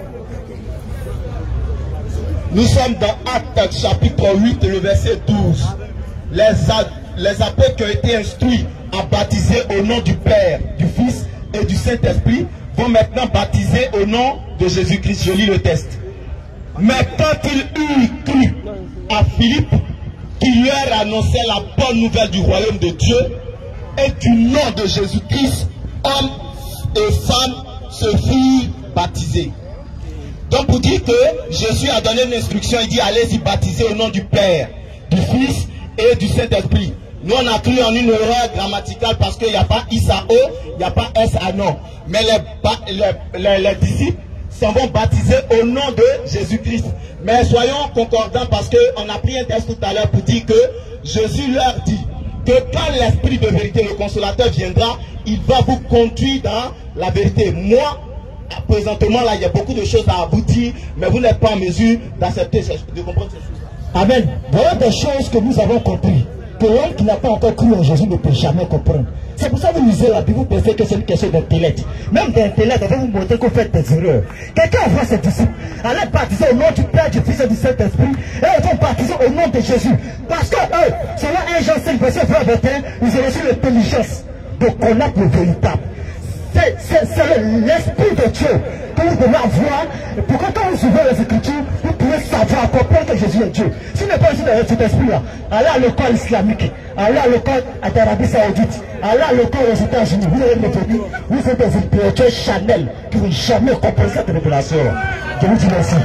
Nous sommes dans Actes chapitre huit, le verset douze. Les, les apôtres qui ont été instruits à baptiser au nom du Père, du Fils et du Saint-Esprit vont maintenant baptiser au nom de Jésus-Christ. Je lis le texte. Mais quand il eut cru à Philippe, qui leur annonçait la bonne nouvelle du royaume de Dieu et du nom de Jésus-Christ, hommes et femmes se firent baptiser. Donc pour dire que Jésus a donné une instruction, il dit allez-y baptiser au nom du Père, du Fils et du Saint-Esprit. Nous on a cru en une erreur grammaticale parce qu'il n'y a pas is à O, il n'y a pas S à non. Mais les, les, les, les disciples s'en vont baptiser au nom de Jésus-Christ. Mais soyons concordants parce qu'on a pris un texte tout à l'heure pour dire que Jésus leur dit que quand l'Esprit de vérité, le consolateur viendra, il va vous conduire dans la vérité. Moi, présentement là, il y a beaucoup de choses à aboutir, mais vous n'êtes pas en mesure d'accepter, de comprendre ces choses. Amen. Voilà des choses que nous avons compris. Que l'homme qui n'a pas encore cru en Jésus ne peut jamais comprendre. C'est pour ça que vous lisez la Bible, vous pensez que c'est une question d'intellect. Même d'intellect, on va vous montrer que vous faites des erreurs. Quelqu'un voit ses disciples, allez baptiser au nom du Père, du Fils et du Saint-Esprit, et ils vont baptiser au nom de Jésus. Parce que eux, selon un Jean cinq, verset vingt et un, ils ont reçu l'intelligence de connaître le véritable. C'est l'Esprit de Dieu que vous devez avoir pour que quand vous ouvrez les Écritures, vous pouvez savoir, comprendre que Jésus est Dieu. Si vous n'êtes pas ici dans cet esprit-là, allez à l'école islamique, allez à l'école d'Arabie Saoudite, allez à l'école aux États-Unis, vous allez me dire, vous êtes des intellectuels Chanel qui ne vont jamais comprendre cette révélation. Je vous dis merci.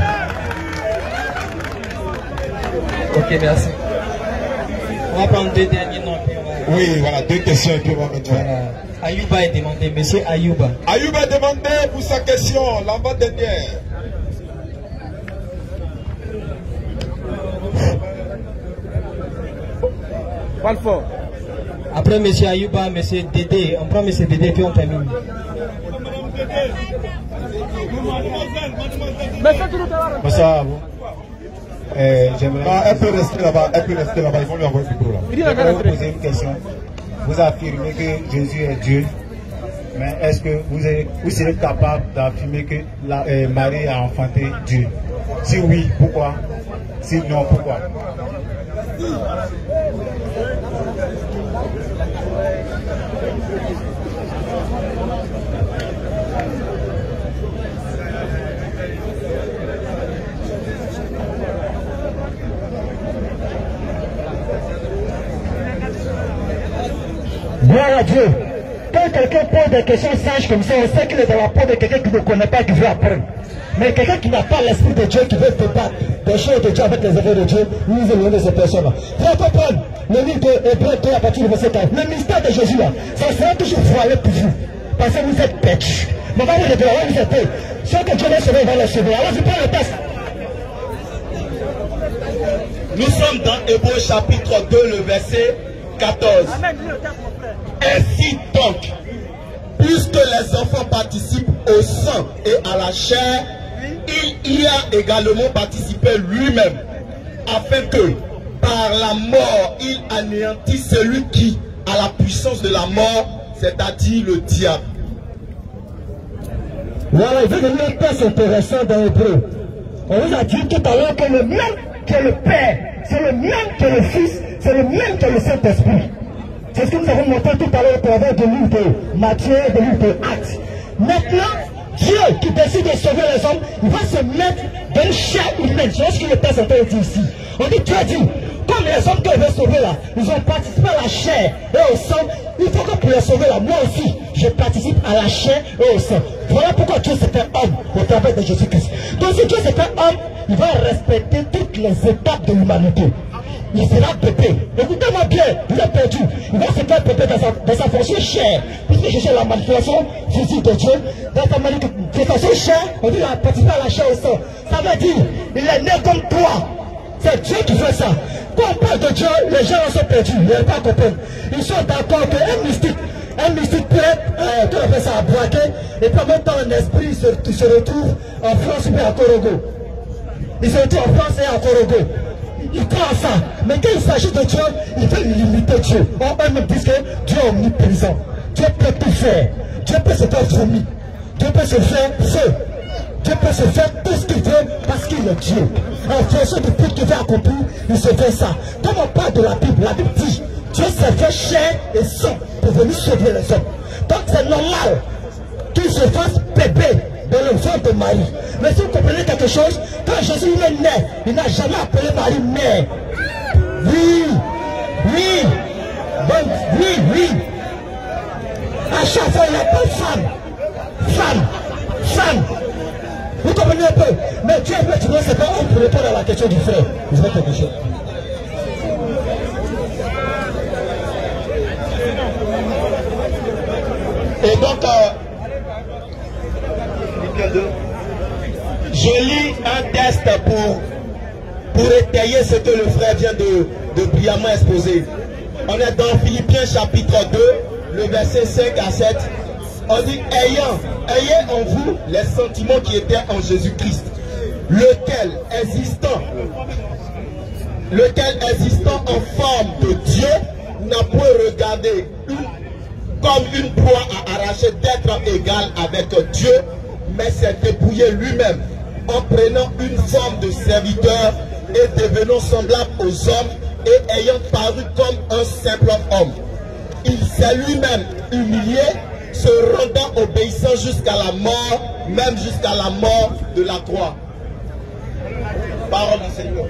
Ok, merci. On va prendre deux derniers noms. Oui, voilà, deux questions et puis on va maintenant. Voilà. Ayouba est demandé, monsieur Ayouba. Ayouba est demandé pour sa question, l'avant-dernière. Parle fort. Après monsieur Ayouba, monsieur Dédé, on prend monsieur Dédé puis on termine. Bonsoir à vous. Euh, ah, elle peut rester là-bas, elle peut rester là-bas, ils vont lui envoyer du pro là. Je vais vous poser une question. Vous affirmez que Jésus est Dieu Mais est-ce que vous, êtes, vous serez capable d'affirmer que la, euh, Marie a enfanté Dieu? Si oui, pourquoi? Si non, pourquoi? Gloire à Dieu. Quand quelqu'un pose des questions sages comme ça, on sait qu'il est dans la peau de quelqu'un qui ne connaît pas, qui veut apprendre. Mais quelqu'un qui n'a pas l'esprit de Dieu, qui veut débattre des choses de Dieu avec les œuvres de Dieu, nous éloignons de ces personnes-là. Il faut comprendre le livre de Hébreux deux à partir du verset quatre. Le mystère de Jésus, là, ça sera toujours voilé pour vous. Parce que vous êtes perdus. Mais on va vous révéler, on va vous aider. Ceux que Dieu va sauver, il va les sauver. Alors, je prends le texte. Nous sommes dans Hébreux chapitre deux, le verset quatorze. Ainsi donc, puisque les enfants participent au sang et à la chair, il y a également participé lui-même, afin que par la mort il anéantisse celui qui a la puissance de la mort, c'est-à-dire le diable. Voilà, il veut donner un texte intéressant dans Hébreu. On vous a dit tout à l'heure que le même qui est le Père, c'est le même qui est le Fils, c'est le même qui est le Saint-Esprit. C'est ce que nous avons montré tout à l'heure au travers de livre de Matthieu et de livre de Actes. Maintenant, Dieu qui décide de sauver les hommes, il va se mettre dans une chair humaine. C'est ce que le texte est dit ici. On dit, Dieu a dit, comme les hommes qu'il veut sauver là, ils ont participé à la chair et au sang, il faut que pour les sauver là, moi aussi, je participe à la chair et au sang. Voilà pourquoi Dieu s'est fait homme au travers de Jésus-Christ. Donc si Dieu s'est fait homme, il va respecter toutes les étapes de l'humanité. Il sera bébé. Écoutez-moi bien, vous êtes perdu. Il va se faire bébé dans sa, dans sa fonction chair. Puisque je suis la manifestation physique de Dieu, dans sa manifestation chair, on dit qu'il a participé à la chair au sang. Ça veut dire, il est né comme toi. C'est Dieu qui fait ça. Quand on parle de Dieu, les gens sont perdus. Ils ne pas comprendre. Ils sont d'accord qu'un mystique, un mystique peut être, euh, qu'on appelle ça à braquer, et puis en même temps un esprit se, se retrouve en France ou bien à Korogo. Il se retrouve en France et à Korogo. Il croit à ça. Mais quand il s'agit de Dieu, il veut limiter Dieu. On eux-mêmes disent que Dieu est omniprésent. Dieu peut tout faire. Dieu peut se faire vomir. Dieu peut se faire feu. Dieu peut se faire tout ce qu'il veut parce qu'il est Dieu. En fonction du but qu'il veut accomplir, il se fait ça. Comme on parle de la Bible, la Bible dit Dieu s'est fait chair et sang pour venir sauver les hommes. Donc c'est normal qu'il se fasse bébé dans le ventre de Marie. Mais si vous comprenez quelque chose, quand Jésus est né, il n'a jamais appelé Marie mère. Oui, oui, bon, oui, oui. À chaque fois, il appelle femme, femme, femme. Vous comprenez un peu? Mais Dieu peut dire, c'est pas homme pour répondre à la question du frère. Je vais quelque chose. Et donc, euh, je lis un texte pour, pour étayer ce que le frère vient de, de brillamment exposer. On est dans Philippiens chapitre deux, le verset cinq à sept. On dit, ayant, ayez en vous les sentiments qui étaient en Jésus-Christ, lequel existant, lequel existant en forme de Dieu, n'a point regardé une, comme une proie à arracher d'être égal avec Dieu, mais s'est dépouillé lui-même en prenant une forme de serviteur et devenant semblable aux hommes et ayant paru comme un simple homme. Il s'est lui-même humilié, se rendant obéissant jusqu'à la mort, même jusqu'à la mort de la croix. Parole du Seigneur.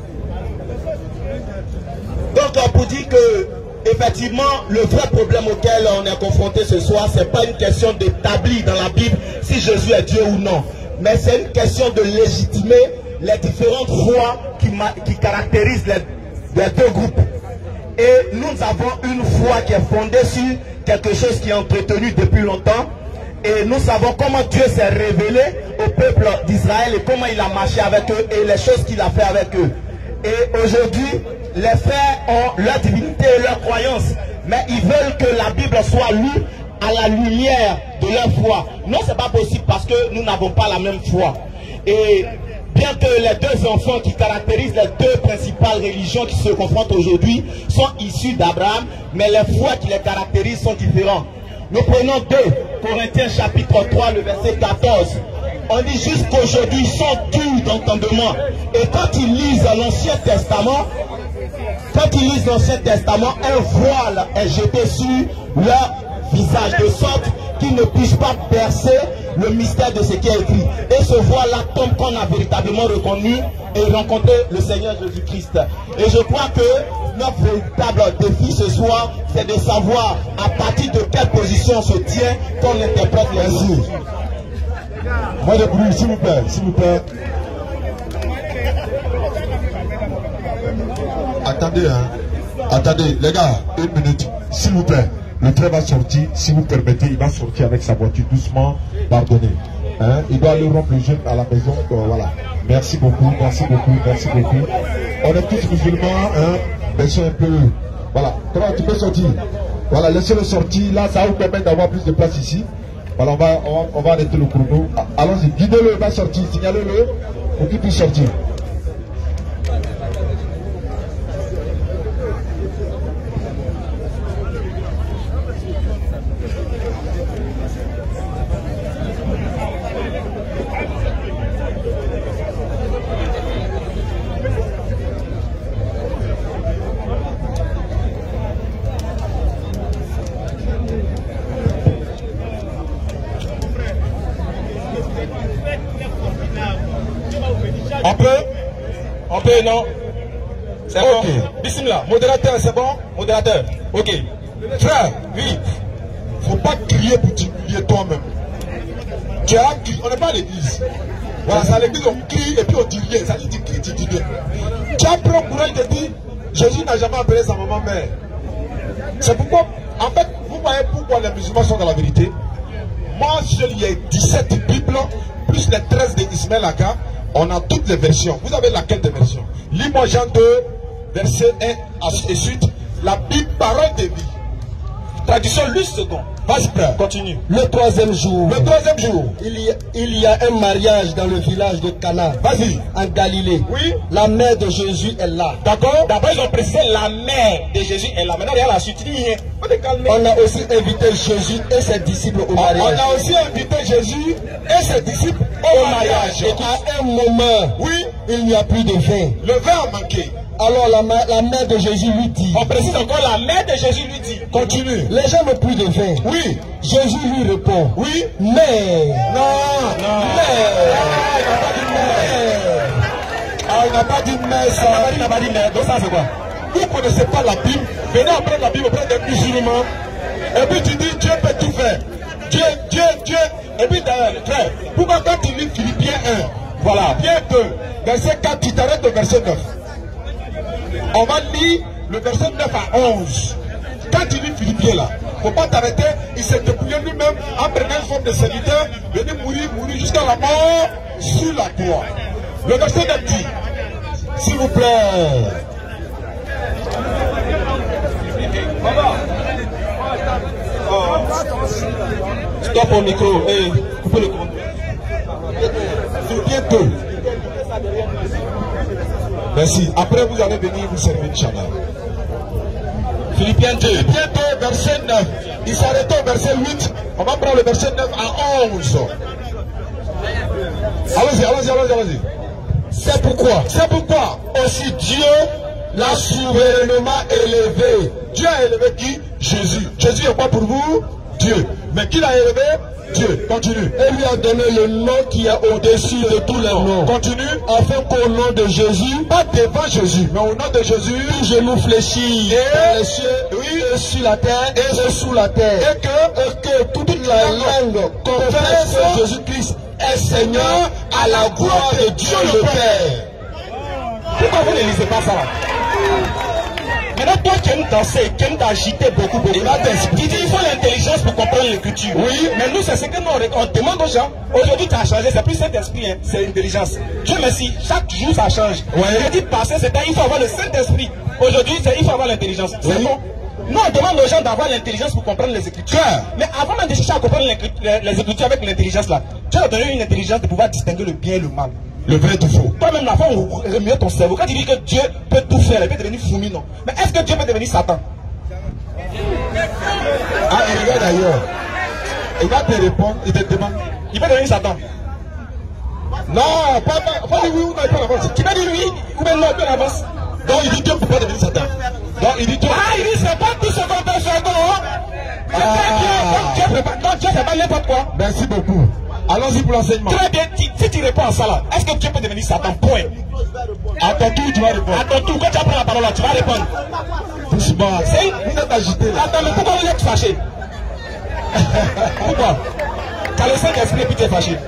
Donc pour dire que effectivement le vrai problème auquel on est confronté ce soir, ce n'est pas une question d'établir dans la Bible si Jésus est Dieu ou non, mais c'est une question de légitimer les différentes foi qui, qui caractérisent les, les deux groupes. Et nous avons une foi qui est fondée sur quelque chose qui est entretenu depuis longtemps. Et nous savons comment Dieu s'est révélé au peuple d'Israël et comment il a marché avec eux et les choses qu'il a fait avec eux. Et aujourd'hui, les frères ont leur divinité et leur croyance, mais ils veulent que la Bible soit lue à la lumière de leur foi. Non, ce n'est pas possible parce que nous n'avons pas la même foi. Et bien que les deux enfants qui caractérisent les deux principales religions qui se confrontent aujourd'hui sont issus d'Abraham, mais les foi qui les caractérisent sont différentes. Nous prenons deux Corinthiens chapitre trois, le verset quatorze. On dit jusqu'aujourd'hui, ils sont durs d'entendement. Et quand ils lisent l'Ancien Testament, quand ils lisent l'Ancien Testament, un voile est jeté sur leur visage, de sorte qu'ils ne puissent pas percer le mystère de ce qui est écrit. Et ce voile-là tombe quand on a véritablement reconnu et rencontré le Seigneur Jésus-Christ. Et je crois que notre véritable défi ce soir, c'est de savoir à partir de quelle position on se tient quand on interprète les mots. Moi de bruit, s'il vous plaît, s'il vous plaît. Attendez, hein. Attendez, les gars, une minute, s'il vous plaît. Le train va sortir, si vous permettez, il va sortir avec sa voiture doucement, pardonnez. Hein? Il doit aller rompre le jeune à la maison, donc voilà. Merci beaucoup, merci beaucoup, merci beaucoup. On est tous musulmans, hein, laissez un peu. Voilà, toi tu peux sortir. Voilà, laissez-le sortir, là ça va vous permettre d'avoir plus de place ici. Voilà, on va, on va, on va arrêter le chrono. Allons-y, guidez-le, il va sortir, signalez-le pour qu'il puisse sortir. On peut On peut, non? C'est bon? Bismillah. Modérateur, c'est bon? Modérateur. Ok. Frère, oui. Faut pas crier pour t'humilier toi-même. Tu as crié, on n'est pas à l'église. Voilà, c'est à l'église, on crie et puis on dit rien. Ça dit tu cries, tu dis rien. Tu as pris le courage de dire, Jésus n'a jamais appelé sa maman mère. C'est pourquoi, en fait, vous voyez pourquoi les musulmans sont dans la vérité. Moi, je lis dix-sept Bibles, plus les treize d'Ismaël Aka. On a toutes les versions. Vous avez laquelle des versions? Lis-moi Jean deux, verset un et suite. La Bible, parole de vie. Traduction, huit secondes. Vas-y, frère. Continue. Le troisième jour. Le troisième jour. Il y, a, il y a un mariage dans le village de Cana. Vas-y. En Galilée. Oui. La mère de Jésus est là. D'accord. D'abord, ils ont précisé la mère de Jésus est là. Maintenant, il y a la suite. On a aussi invité Jésus et ses disciples au mariage. On a aussi invité Jésus et ses disciples au, au mariage. Et à un moment, oui, il n'y a plus de vin. Le vin a manqué. Alors la, la mère de Jésus lui dit. On précise encore la mère de Jésus lui dit. Continue. Les gens n'ont plus de vin. Oui. Jésus lui répond. Oui. Mais. Non. Non. Mais. Ah, il n'a pas dit mais. Ça. Il n'a pas dit mais. Donc ça c'est quoi? Vous ne connaissez pas la Bible. Venez apprendre la Bible auprès des musulmans. Et puis tu dis Dieu peut tout faire. Dieu, Dieu, Dieu. Et puis d'ailleurs, frère, pourquoi quand tu lis Philippiens un, voilà, Philippiens deux, verset quatre, tu t'arrêtes au verset neuf. On va lire le verset neuf à onze. Quand tu lis Philippiens là, il ne faut pas t'arrêter. Il s'est dépouillé lui-même en prenant une forme de serviteur, venir mourir, mourir jusqu'à la mort sur la croix. Le verset neuf dit, s'il vous plaît. Oh. Stop au micro. Hey, coupez le compte. Philippiens deux. Merci. Après, vous allez venir vous servir, Inch'Allah. Philippiens deux. Philippiens deux, verset neuf. Il s'arrête au verset huit. On va prendre le verset neuf à onze. Allons-y, allons-y, allons-y, allons-y. C'est pourquoi. C'est pourquoi aussi Dieu l'a souverainement élevé. Dieu a élevé qui? Jésus. Jésus est quoi pour vous? Dieu. Mais qui l'a élevé? Dieu. Continue. Et lui a donné le nom qui est au-dessus de tous les noms. Continue. Afin qu'au nom de Jésus, pas devant Jésus, mais au nom de Jésus, tout genou fléchit dans les cieux, oui, et sur la terre, et, et sous la terre. Et que, et que toute la langue confesse que Jésus-Christ est Seigneur à la gloire de Dieu le Père. Pourquoi vous ne lisez pas ça? Maintenant, toi qui aimes danser, qui aimes d'agiter beaucoup, beaucoup, tu dis il faut l'intelligence pour comprendre l'écriture. Oui. Mais nous, c'est ce que nous on demande aux gens. Aujourd'hui, tu as changé, c'est plus Saint-Esprit, hein, c'est l'intelligence. Dieu merci, chaque jour ça change. Ouais. Je dis passé, c'était il faut avoir le Saint-Esprit. Aujourd'hui, c'est il faut avoir l'intelligence. C'est oui. Bon. Nous, on demande aux gens d'avoir l'intelligence pour comprendre les écritures. Claire. Mais avant même de chercher à comprendre les, les écritures avec l'intelligence là, Dieu a donné une intelligence de pouvoir distinguer le bien et le mal. Le vrai tout faux. Toi-même, la fois, on remuait ton cerveau. Quand tu dis que Dieu peut tout faire, il peut devenir fourmi, non. Mais est-ce que Dieu peut devenir Satan? Ah, il regarde ailleurs. il va te répondre, il te demande. Il va devenir Satan. Non, pas, pas, pas dire oui ou non, il peut l'avance. Qui va dire oui ou bien non, il peut l'avance. Donc il dit Dieu ne peut pas devenir Satan. Donc il dit Dieu. Ah, il dit c'est pas tout ce qu'on peut faire, non? C'est très bien. Donc Dieu ne fait pas n'importe quoi. Merci beaucoup. Allons-y pour l'enseignement. Très bien. Si tu réponds à ça là, est-ce que Dieu peut devenir Satan? Point. À ton tour, tu vas répondre. À ton tour, quand tu apprends la parole là, tu vas répondre. Doucement. Vous êtes agité là. Attends, mais pourquoi vous êtes fâché? Pourquoi? T'as le Saint-Esprit et puis tu es fâché.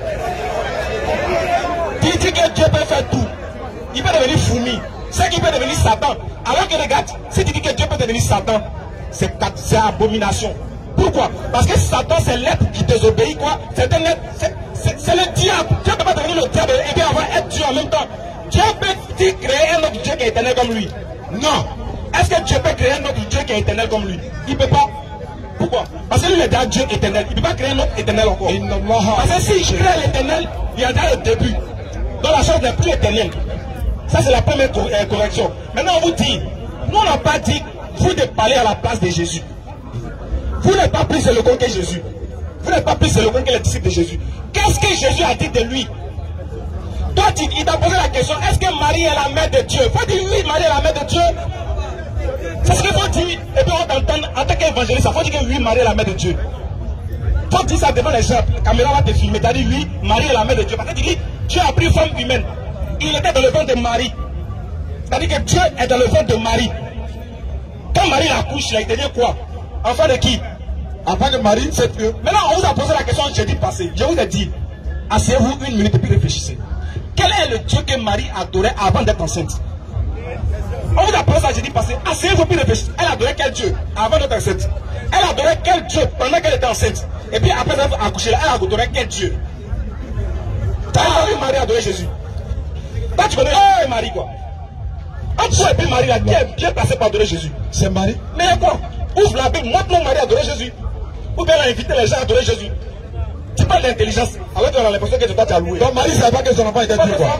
Tu dis que Dieu peut faire tout. Il peut devenir fourmi. C'est qu'il peut devenir Satan. Alors que regarde, si tu dis que Dieu peut devenir Satan, c'est abomination. Pourquoi? Parce que Satan c'est l'être qui désobéit quoi. C'est un être, c'est le diable. Dieu ne peut pas devenir le diable et bien avoir être Dieu en même temps. Dieu peut-il créer un autre Dieu qui est éternel comme lui? Non. Est-ce que Dieu peut créer un autre Dieu qui est éternel comme lui? Il ne peut pas. Pourquoi? Parce que lui il est déjà Dieu éternel. Il ne peut pas créer un autre éternel encore. Parce que s'il crée l'éternel, il y a déjà le début. Donc la chose n'est plus éternelle. Ça c'est la première correction. Maintenant on vous dit, nous on n'a pas dit vous de parler à la place de Jésus. Vous n'êtes pas plus éloquent que Jésus. Vous n'êtes pas plus éloquent que les disciples de Jésus. Qu'est-ce que Jésus a dit de lui? Toi tu, il t'a posé la question, est-ce que Marie est la mère de Dieu? Il faut dire oui, Marie est la mère de Dieu. C'est ce qu'il faut dire. Et puis on t'entend en tant qu'évangéliste, il faut dire que oui, Marie est la mère de Dieu. Toi tu dis ça devant les gens, la caméra va te filmer, tu as dit oui, Marie est la mère de Dieu. Parce que tu dis, Dieu a pris forme humaine. Il était dans le ventre de Marie. C'est-à-dire que Dieu est dans le ventre de Marie. Quand Marie accouche, il devient quoi? Enfant de qui? Enfant de Marie, c'est Dieu. Maintenant, on vous a posé la question jeudi passé. Je vous ai dit, asseyez-vous une minute et puis réfléchissez. Quel est le Dieu que Marie adorait avant d'être enceinte? On vous a posé ça jeudi passé. Asseyez-vous puis réfléchissez. Elle adorait quel Dieu avant d'être enceinte? Elle adorait quel Dieu pendant qu'elle était enceinte? Et puis après avoir accouché, elle adorait quel Dieu? Tu as vu Marie adorer Jésus? Toi tu connais oh, Marie quoi? Entre toi et puis Marie là, qui est bien placé pour adorer Jésus? C'est Marie. Mais quoi? Ouvre la Bible, montre-nous Marie adorer Jésus. Ou bien elle a invité les gens à adorer Jésus. Tu parles d'intelligence. Alors tu as l'impression que toi tu as loué. Donc Marie ne savait pas que son enfant était Dieu quoi?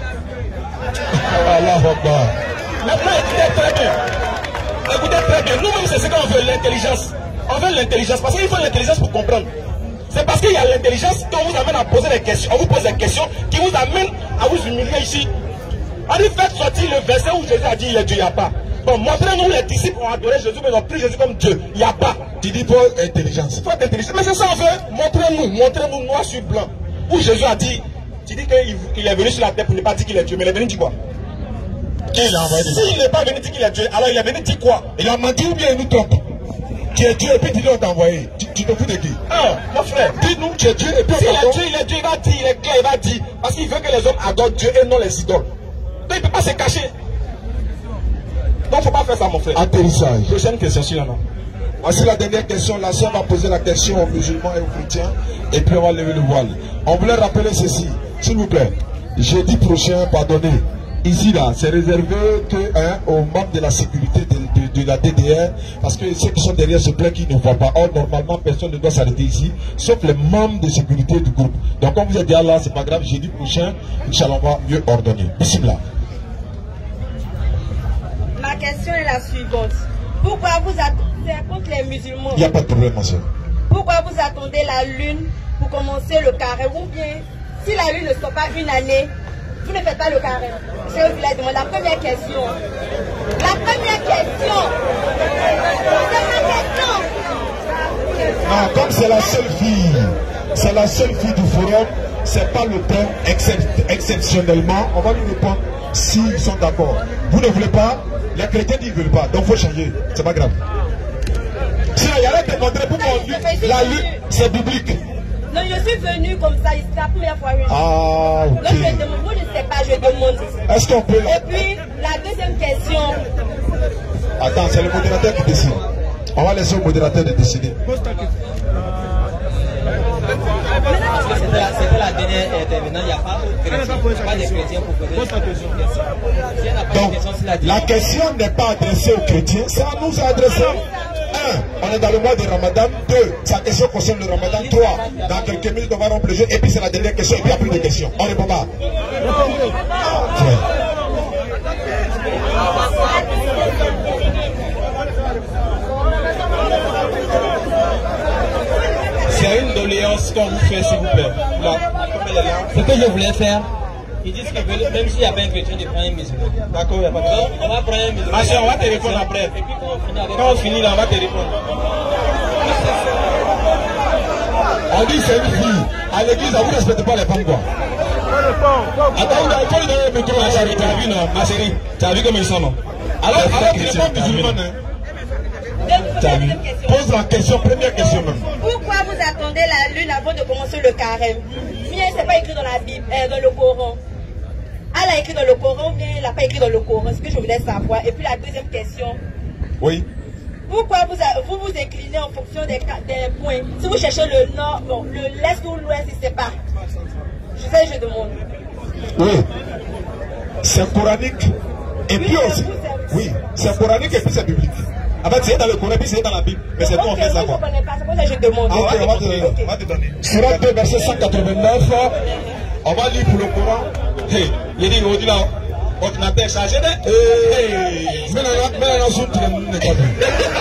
Allah Akbar. Maintenant écoutez très bien. Écoutez très bien. Nous-mêmes c'est ce qu'on veut, l'intelligence. On veut l'intelligence parce qu'il faut l'intelligence pour comprendre. C'est parce qu'il y a l'intelligence qu'on vous amène à poser des questions. On vous pose des questions qui vous amènent à vous humilier ici. On dit faites sortir le verset où Jésus a dit il est Dieu, il n'y a pas. Bon, montrez-nous les disciples ont adoré Jésus, mais ils n'ont pris Jésus comme Dieu. Il n'y a pas. Tu dis pour intelligence. Il faut être intelligent. Mais c'est ça on veut. Montrez-nous, montrez-nous noir sur blanc. Où Jésus a dit, tu dis qu'il est venu sur la terre pour ne pas dire qu'il est Dieu, mais il est venu dire quoi? Il a envoyé. S'il n'est pas venu dire qu'il est Dieu, alors il est venu dire quoi? Il a menti ou bien il nous trompe? Tu es Dieu et puis tu dois t'envoyer. Tu, tu te fous de qui? Ah, mon frère, dis-nous tu es Dieu et puis il est Dieu, il est Dieu, il va dire, il est clair, il va dire. Parce qu'il veut que les hommes adorent Dieu et non les idoles. Donc il ne peut pas se cacher. Donc il ne faut pas faire ça mon frère. Atterrissage. Prochaine question sur la main. Voici la dernière question. La sœur va poser la question aux musulmans et aux chrétiens. Et puis on va lever le voile. On voulait rappeler ceci. S'il vous plaît. Jeudi prochain, pardonnez. Ici là, c'est réservé que, hein, aux membres de la sécurité de, de, de la D D R, parce que ceux qui sont derrière se plaignent qu'ils ne voient pas. Or, normalement, personne ne doit s'arrêter ici, sauf les membres de sécurité du groupe. Donc, comme vous êtes déjà là, c'est pas grave, jeudi prochain, Inch'Allah, on va mieux ordonner. Bismillah. Ma question est la suivante. Pourquoi vous attendez contre les musulmans? Il n'y a pas de problème, ma soeur. Pourquoi vous attendez la lune pour commencer le carême? Ou bien, si la lune ne sort pas une année, vous ne faites pas le carême? Je vous la demande. La première question. La première question. C'est ma question. Non, comme c'est la seule fille, c'est la seule fille du forum, c'est pas le temps excep exceptionnellement. On va lui répondre s'ils sont d'accord. Vous ne voulez pas, les chrétiens disent qu'ils ne veulent pas, donc il faut changer. C'est pas grave. Sinon, il y a rien de montrer pour moi. La lutte, c'est biblique. Non, je suis venu comme ça, c'est la première fois. Ah, ok. Donc je demande, vous ne sais pas, je demande. Est-ce qu'on peut... Et puis, la deuxième question. Attends, c'est le modérateur qui décide. On va laisser au modérateur de décider. C'était la, la dernière intervenante, il n'y a pas de chrétiens, pas de chrétiens pour poser une question. Donc, la question n'est pas adressée aux chrétiens, ça nous a adressé. Un, on est dans le mois de Ramadan. Deux, sa question concerne le Ramadan. Trois, dans quelques minutes, on va rompre le jeu. Et puis c'est la dernière question. Et puis il n'y a plus de questions. On répond pas. C'est une doléance qu'est-ce qu'on vous fait, s'il vous plaît? Ce que je voulais faire, ils disent que même s'il n'y a pas un chrétien, de prendre un musulman. D'accord, il n'y a pas de problème. On va prendre un musulman. Ah, on va te répondre après. Et puis quand on finit avec... Quand on finit là, on va te répondre. On dit c'est une fille. À l'église, vous ne respectez pas les femmes, quoi. Attends, il faut lui donner le micro. Ma chérie, tu as vu, non? Ma chérie, tu as vu comment ils sont, non? Alors, alors tu n'es pas musulmane, hein? T'as vu? Pose la question, première question même. Pourquoi vous attendez la lune avant de commencer le carême? Bien, c'est pas écrit dans la Bible, euh, dans le Coran. Elle a écrit dans le Coran ou bien elle n'a pas écrit dans le Coran? C'est ce que je voulais savoir. Et puis la deuxième question. Oui. Pourquoi vous a, vous, vous inclinez en fonction des, des points? Si vous cherchez le nord, bon, le l'est ou l'ouest, je ne sais pas. Je sais, je demande. Oui. C'est coranique. Et oui, puis aussi. Oui, c'est coranique et puis c'est biblique. En fait, c'est dans le Coran, puis c'est dans la Bible. Mais c'est bon, on fait ça quoi. Je ne connais pas, c'est pour ça que je demande. Ah, ok, on va te, okay. on va te donner. Surat deux, verset cent quatre-vingt-neuf. On va lire pour le Coran. Hey, il dit, on dit là, ordinateur chargé de. Hey, mais là, on zoom, tu n'es pas vu.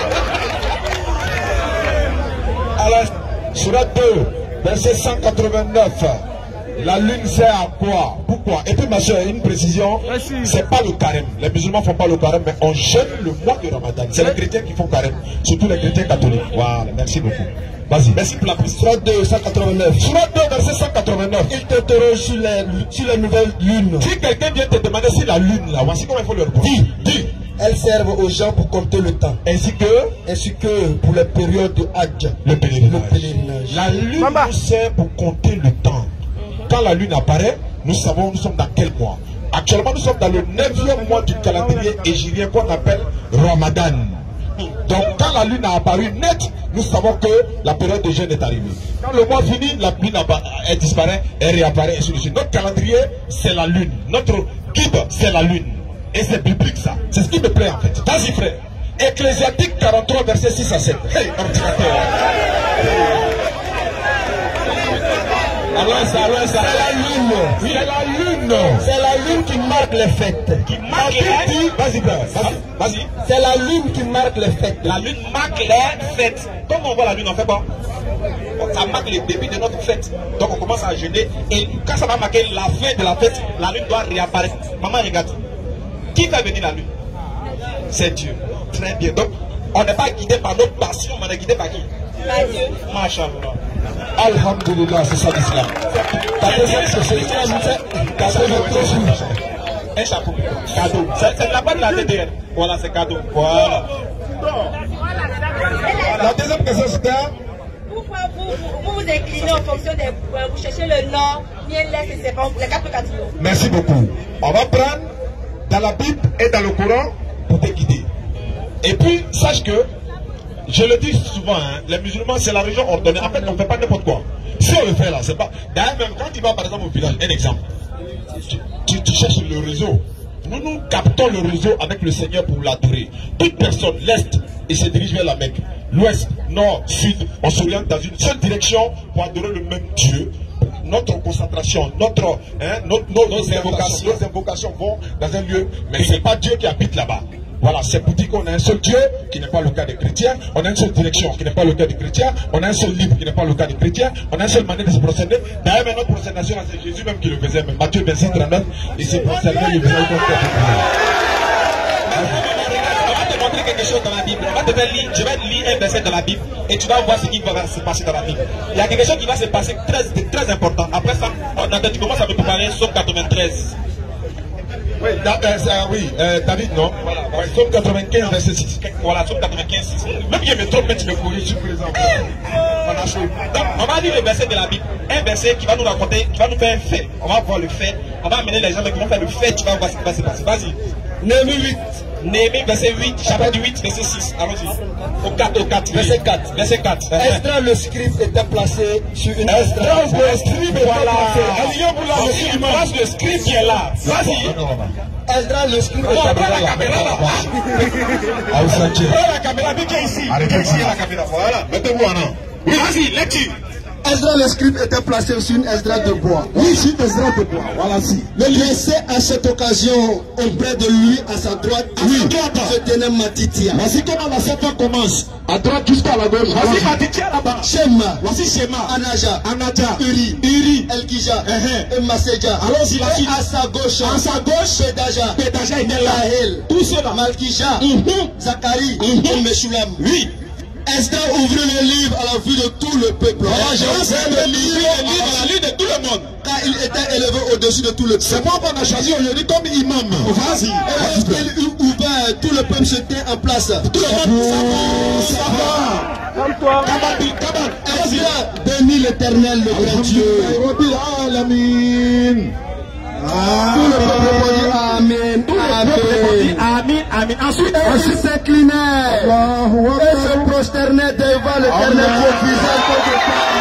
Alors, Surat deux, verset cent quatre-vingt-neuf. La lune sert à quoi? Pourquoi? Et puis ma soeur, une précision, c'est pas le carême. Les musulmans font pas le carême, mais on jeûne le mois de Ramadan. C'est les chrétiens qui font carême, surtout les chrétiens catholiques. Voilà, merci beaucoup. Vas-y, merci pour la précision. Surat deux, cent quatre-vingt-neuf. Surat deux, verset cent quatre-vingt-neuf. Il t'interroge sur les, sur les nouvelles lunes. Si quelqu'un vient te demander si la lune, là, voici comment il faut le répondre. Dis, dis. Elles servent aux gens pour compter le temps. Ainsi que, ainsi que pour les périodes de Hajj. Le pèlerinage. Le pèlerinage. La lune Mamba. nous sert pour compter le temps. Quand la lune apparaît, nous savons nous sommes dans quel mois. Actuellement, nous sommes dans le neuvième mois du calendrier hégirien qu'on appelle Ramadan. Donc, quand la lune a apparu net, nous savons que la période de jeûne est arrivée. Quand le mois finit, la lune elle disparaît, elle réapparaît, et ainsi de suite. Notre calendrier, c'est la lune. Notre guide, c'est la lune. Et c'est biblique ça. C'est ce qui me plaît en fait. Vas-y frère. Ecclésiastique quarante-trois, verset six à sept. Hey, ordinateur. Alors ça, alors ça. C'est la lune. Oui. C'est la lune. C'est la lune qui marque les fêtes. Qui marque les fêtes. Vas-y, vas-y. Vas-y. C'est la lune qui marque les fêtes. La lune marque les fêtes. Comme on voit la lune, on fait quoi? Ça marque le début de notre fête. Donc on commence à jeûner. Et quand ça va marquer la fin de la fête, la lune doit réapparaître. Maman, regarde. Qui fait venir la lune? C'est Dieu. Très bien. Donc on n'est pas guidé par notre passion, mais on est guidé par qui? Par Dieu. Machallah. Alhamdulillah, c'est ça l'islam. Ta deuxième question, ta deuxième question. Un chapeau. Cadeau. C'est la part de la D D R. Voilà, c'est cadeau. Voilà. La deuxième question, c'est pourquoi vous, vous vous inclinez en fonction des points? Vous cherchez le nord, bien l'est, et c'est pas les quatre quatre. Merci beaucoup. On va prendre dans la Bible et dans le Coran pour te guider. Et puis, sache que je le dis souvent, hein, les musulmans, c'est la religion ordonnée. En fait, on ne fait pas n'importe quoi. Si on le fait là, c'est pas. D'ailleurs, même quand tu vas par exemple au village, un exemple, tu, tu, tu cherches le réseau. Nous, nous captons le réseau avec le Seigneur pour l'adorer. Toute personne, l'Est, il se dirige vers la Mecque. L'Ouest, Nord, Sud, on s'oriente dans une seule direction pour adorer le même Dieu. Notre concentration, notre, hein, notre, nos, nos, invocations, nos invocations vont dans un lieu, mais ce n'est pas Dieu qui habite là-bas. Voilà, c'est pour dire qu'on a un seul Dieu qui n'est pas le cas des chrétiens, on a une seule direction qui n'est pas le cas des chrétiens, on a un seul livre qui n'est pas le cas des chrétiens, on a une seule manière de se procéder. D'ailleurs, maintenant, procédation, c'est Jésus même qui le faisait, mais Matthieu vingt-six, trente-neuf, il s'est procédé, il faisait comme ça. On va te montrer quelque chose dans la Bible. On va te faire lire, je vais lire un verset dans la Bible et tu vas voir ce qui va se passer dans la Bible. Il y a quelque chose qui va se passer très, très important. Après ça, tu commences à me préparer Somme quatre-vingt-treize. Oui, euh, ça, oui euh, David, non? Voilà, ouais, Somme quatre-vingt-quinze, verset six. Voilà, Somme quatre-vingt-quinze, six. Même si je me trompe, mais tu me corriges, sur présent. Donc, on va lire le verset de la Bible. Un verset qui va nous raconter, qui va nous faire un fait. On va voir le fait. On va amener les gens qui vont faire le fait. Tu vas voir ce qui va se passer. Vas-y. Néhémie huit. Néhémie, verset huit, chapitre huit, verset six. Allons-y. Au quatre, au quatre. Verset quatre. Verset quatre. Esdras le scribe était placé sur une Esdras le scribe était placé. On place le scribe qui est là. Vas-y. Esdras le scribe était placé. Prends la caméra là-bas. Prends la caméra, viens ici. Arrêtez ici. La caméra, voilà. Mettez-vous en an. Oui, vas-y, lecture. Esdras le scribe était placé sur une Esdras de bois. Oui, sur une Esdras de bois. Voilà, si. Le laissait à cette occasion auprès de lui, à sa droite, oui, se tenait Matitia. Voici comment la serpent commence. À droite jusqu'à la gauche. Voici Matitia là-bas. Shema. Voici Shema. Anaja. Anaja. Uri. Uri. Elkija. Uh-huh. Et Maseja. Allons-y, la suite. À sa gauche. À sa gauche. Pédaja. Pédaja était là. Rahel. Tout cela. Malkija. Mm-hmm. Zacharie. Mm-hmm. Et Meshulam. Oui. Esdras ouvrit le livre à la vue de tout le peuple. Voilà, j'ai ouvert le livre à la vue de tout le monde. Car il était élevé au-dessus de tout le peuple. C'est moi qu'on a choisi aujourd'hui comme imam. Vas-y. Et lorsqu'il eut ouvert, tout le peuple se tient en place. Tout le monde, ça va. Calme-toi. Kabadi, kabadi. Esdras bénit l'Éternel, le grand Dieu. Ah, tout le peuple répondit Amen. Tout le peuple répondit Amen. Amen. Ensuite, ensuite s'inclinait et se prosternait devant l'Éternel au visage contre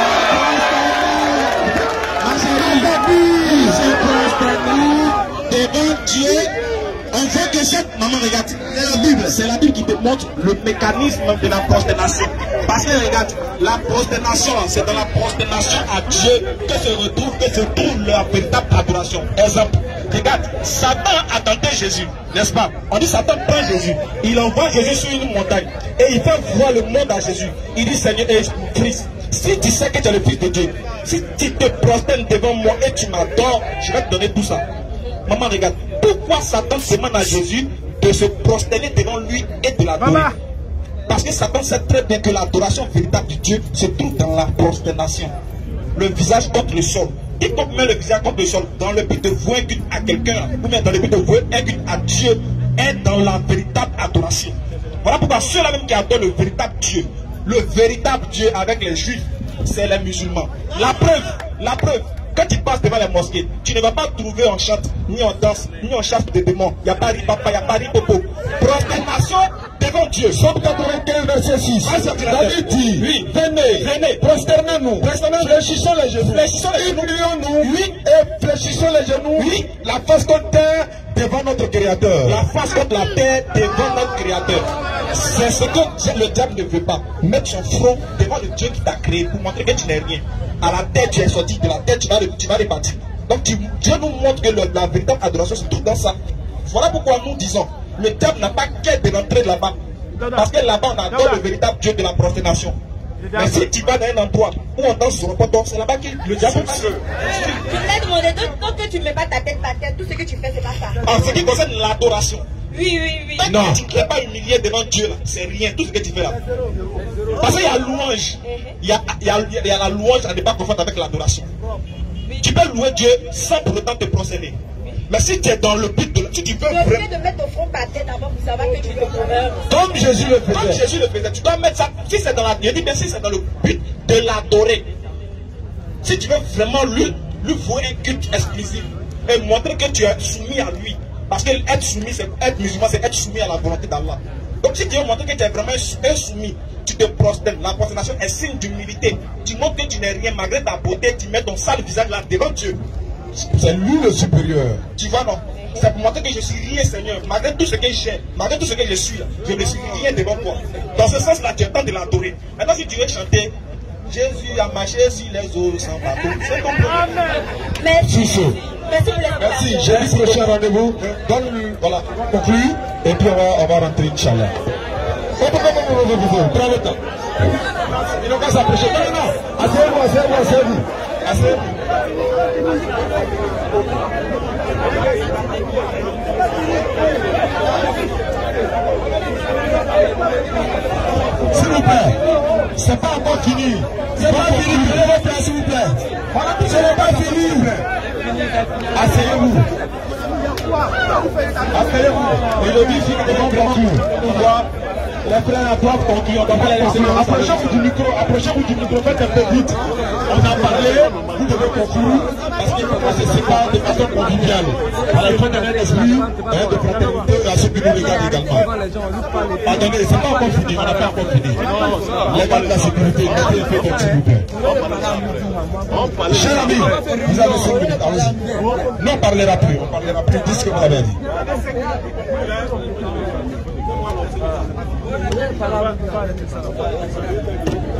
il se prosternait devant Dieu. On voit que cette maman, regarde, c'est la Bible, c'est la Bible qui te montre le mécanisme de la prosternation. Parce que regarde, la prosternation, c'est dans la prosternation à Dieu que se retrouve, que se trouve la véritable adoration. Exemple, regarde, Satan attendait Jésus, n'est-ce pas? On dit Satan prend Jésus, il envoie Jésus sur une montagne et il fait voir le monde à Jésus. Il dit Seigneur et Christ, si tu sais que tu es le Fils de Dieu, si tu te prosternes devant moi et tu m'adores, je vais te donner tout ça. Maman, regarde, pourquoi Satan demande à Jésus de se prosterner devant lui et de l'adorer? Parce que Satan sait très bien que l'adoration véritable de Dieu se trouve dans la prosternation. Le visage contre le sol. Quiconque met le visage contre le sol dans le but de vouer un culte à quelqu'un, ou bien dans le but de vouer un culte à Dieu, est dans la véritable adoration. Voilà pourquoi ceux-là même qui adorent le véritable Dieu, le véritable Dieu avec les Juifs, c'est les musulmans. La preuve, la preuve. Quand tu passes devant les mosquées, tu ne vas pas trouver en chante, ni en danse, ni en chasse de démons. Il n'y a pas ri papa, il n'y a pas ri popo. Prosternation devant Dieu. Somme quatre-vingt-quinze, verset six. David dit, oui, venez, venez, prosternez-nous, fléchissons les genoux, fléchissons les genoux, nous, oui, et fléchissons les genoux, oui, la face contre terre devant notre Créateur. La face contre la terre devant notre Créateur. C'est ce que le diable ne veut pas. Mettre son front devant le Dieu qui t'a créé pour montrer que tu n'es rien. À la tête, tu es sorti, de la tête, tu vas, tu vas repartir. Donc tu, Dieu nous montre que le, la véritable adoration se trouve dans ça. Voilà pourquoi nous disons, le diable n'a pas qu'à de rentrer là-bas. Parce que là-bas, on adore le véritable Dieu de la prosternation. Mais si tu vas dans un endroit où on danse sur le poteau, c'est là-bas que le diable va. Je t'ai demandé, tant que tu ne mets pas ta tête par terre, tout ce que tu fais, c'est pas ça. En ce qui concerne l'adoration. Oui, oui, oui. Non, tu ne es pas humilié devant Dieu là, c'est rien, tout ce que tu fais là. Parce qu'il y a louange, il y a, il y a, il y a la louange à ne pas confondre avec l'adoration. Tu peux louer Dieu sans pour autant te procéder. Mais si tu es dans le but de... Si tu veux tu es obligé de mettre ton front par terre d'abord pour savoir que tu te promenes. Comme Jésus le faisait. Comme Jésus le faisait. Tu dois mettre ça... Si c'est dans la... Je dis bien si c'est dans le but de l'adorer. Si tu veux vraiment lui, lui vouer un culte exclusif et montrer que tu es soumis à lui. Parce que être soumis, c'est être musulman, c'est être soumis à la volonté d'Allah. Donc si tu veux montrer que tu es vraiment insoumis, tu te prosternes. La prosternation est signe d'humilité. Tu montres que tu n'es rien malgré ta beauté, tu mets ton sale visage là devant Dieu. C'est lui le supérieur. Tu vois, non? C'est pour montrer que je suis rien, Seigneur. Malgré tout ce que j'ai, malgré tout ce que je suis, je ne suis rien devant toi. Dans ce sens-là, tu es temps de l'adorer. Maintenant, si tu veux chanter, Jésus a marché sur les eaux sans bateau, c'est ton problème. Merci. Merci, Merci. J'ai dit prochain rendez-vous. Donne-lui, voilà, conclue, et puis on va, on va rentrer, Inch'Allah. Prends le temps. Il n'a qu'à s'approcher. Non, non, non. Asseyez-vous, asseyez-vous, asseyez-vous. Asseyez-vous. S'il vous plaît, c'est pas encore fini. C'est pas fini, prenez votre place, s'il vous plaît. Ce n'est pas fini. Asseyez-vous. Asseyez-vous. Et le dit que devant conclure. Les frères doivent conclure. On doit pas les laisser. Approchez-vous du micro. Approchez-vous du micro. Faites un peu vite. On a parlé. Vous devez conclure. Parce qu'il faut qu'on se sépare de façon conviviale. À la fin d'un esprit de fraternité à ceux qui nous regardent également. Attendez, c'est pas encore fini. On n'a pas encore fini. Les gars de la sécurité, mettez un peu comme s'il vous plaît. Cher ami, vous avez cinq minutes. Allez-y. Non, on parlera plus. On parlera plus. Dis ce que vous avez dit.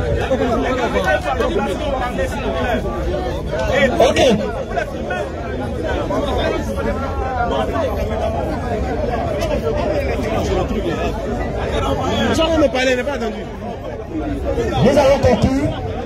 Ok. Nous allons conclure.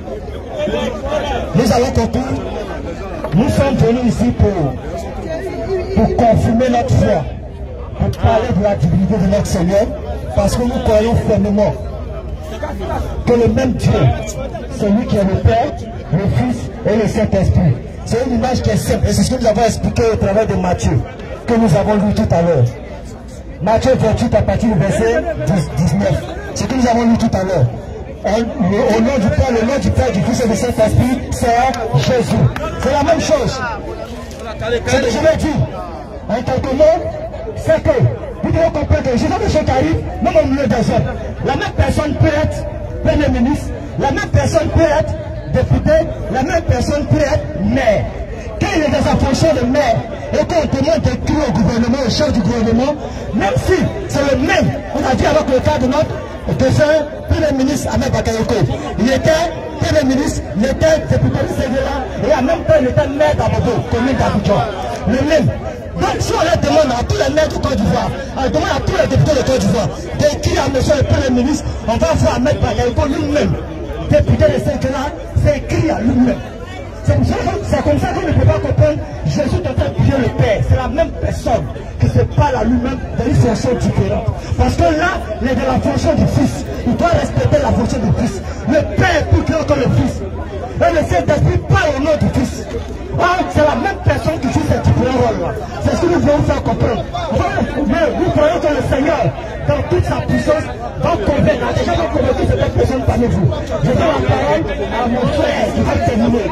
Nous allons conclure. Nous sommes venus ici pour, pour confirmer notre foi, pour parler de la divinité de notre Seigneur, parce que nous croyons fermement que le même Dieu, celui qui est le Père, le Fils et le Saint-Esprit. C'est une image qui est simple et c'est ce que nous avons expliqué au travers de Matthieu, que nous avons lu tout à l'heure. Matthieu vingt-huit à partir du verset dix-neuf. Ce que nous avons lu tout à l'heure. Au nom du Père, le nom du Père, du Fils et du Saint-Esprit, c'est Jésus. C'est la même chose. C'est ce que je vais dire. En quelques mots, c'est que vous devez comprendre que Jésus de qui arrive, même au milieu des hommes. La même personne peut être Premier ministre, la même personne peut être député, la même personne peut être maire. Quand il est dans sa fonction de maire et qu'on demande d'écrire au gouvernement, au chef du gouvernement, même si c'est le même, on a dit avec le cas de notre défunt Premier ministre Ahmed Bakayoko. Il était Premier ministre, il était député de Sénégal et en même temps il était maire d'Abobo, commune d'Abidjan. Le même. Donc si on leur demande à tous les maires du Côte d'Ivoire, on demande à tous les députés de Côte d'Ivoire d'écrire à monsieur le Premier ministre, on va voir Ahmed Bakayoko lui-même, député de Sénégal, c'est écrit à lui-même. C'est comme ça qu'on ne peut pas comprendre Jésus de Dieu le Père. C'est la même personne qui se parle à lui-même dans une fonction différente. Parce que là, il est dans la fonction du Fils. Il doit respecter la fonction du Fils. Le Père est plus grand que le Fils. Et le Saint-Esprit parle au nom du Fils. Ah, c'est la même personne qui joue ces différents rôles-là. C'est ce que nous voulons faire comprendre. Mais nous croyons que le Seigneur, dans toute sa puissance, va convaincre. Déjà, va convaincre cette personne parmi vous. Je donne la parole à mon frère qui va terminer.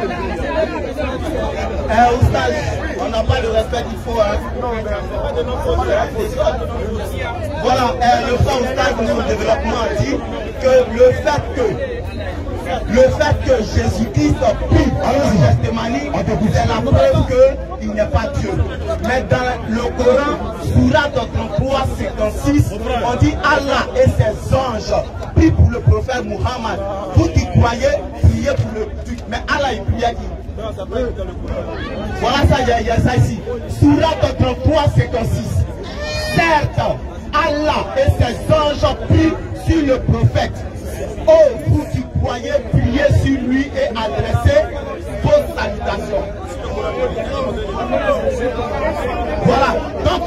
Euh, au stage, on n'a pas de respect qu'il faut. Hein. Voilà, euh, le frère au stage pour le développement a dit que le fait que le fait que Jésus-Christ prie dans Gethsémani, c'est la preuve qu'il n'est pas Dieu. Mais dans le Coran, Sourate trente-trois, cinquante-six, on dit Allah et ses anges prient pour le prophète Muhammad. Vous qui croyez, priez pour le truc. Mais Allah, il prie à qui? Voilà ça, il y, y a ça ici. Sourate trente-trois, cinquante-six. Certes, Allah et ses anges prient sur le prophète. Oh, vous qui croyez, priez sur lui et adressez vos salutations. Voilà. Donc,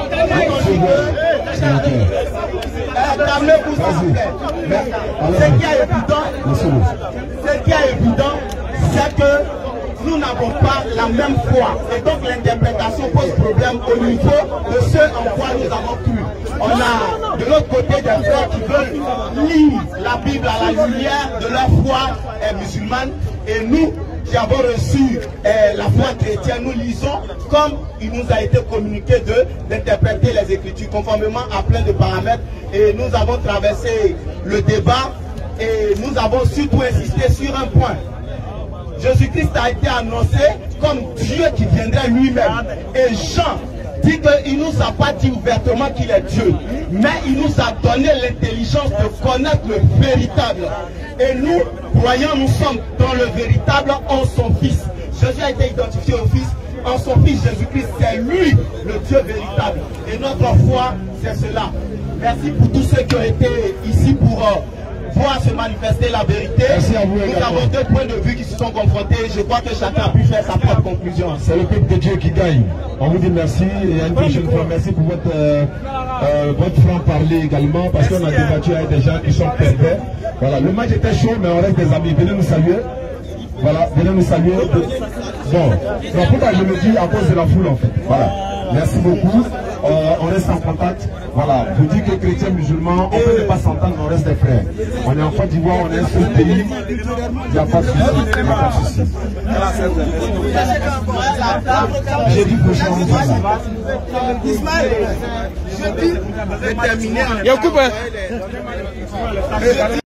euh, calmez-vous, s'il vous plaît. Ce qui est évident, ce qui est évident, c'est que nous n'avons pas la même foi. Et donc l'interprétation pose problème au niveau de ce en quoi nous avons cru. On a de l'autre côté des frères qui veulent lire la Bible à la lumière de leur foi musulmane. Et nous qui avons reçu eh, la foi chrétienne, nous lisons comme il nous a été communiqué de d'interpréter les Écritures conformément à plein de paramètres. Et nous avons traversé le débat et nous avons surtout insisté sur un point. Jésus-Christ a été annoncé comme Dieu qui viendrait lui-même. Et Jean dit qu'il ne nous a pas dit ouvertement qu'il est Dieu, mais il nous a donné l'intelligence de connaître le véritable. Et nous, croyants, nous sommes dans le véritable en son Fils. Jésus a été identifié au Fils, en son Fils Jésus-Christ, c'est lui le Dieu véritable. Et notre foi, c'est cela. Merci pour tous ceux qui ont été ici pour euh, voir se manifester la vérité. Vous, nous avons deux points de vue qui se sont confrontés. Je crois que chacun a pu faire sa propre conclusion. C'est le peuple de Dieu qui gagne. On vous dit merci et à une prochaine fois. Merci pour votre, euh, euh, votre franc-parler également, parce qu'on a débattu avec des gens qui sont pervers. Voilà, le match était chaud, mais on reste des amis. Venez nous saluer. Voilà, venez nous saluer. Bon, donc pourquoi je le dis à cause de la foule en fait. Voilà. Merci beaucoup. Euh, on reste en contact. Voilà. Je dis que chrétiens, musulmans, on ne peut pas s'entendre, on reste des frères. On est en Côte d'Ivoire, on est un seul pays. Il n'y a pas de souci. Il n'y a pas de souci. J'ai dit prochain, on est là. Ismaël, je dis, c'est terminé.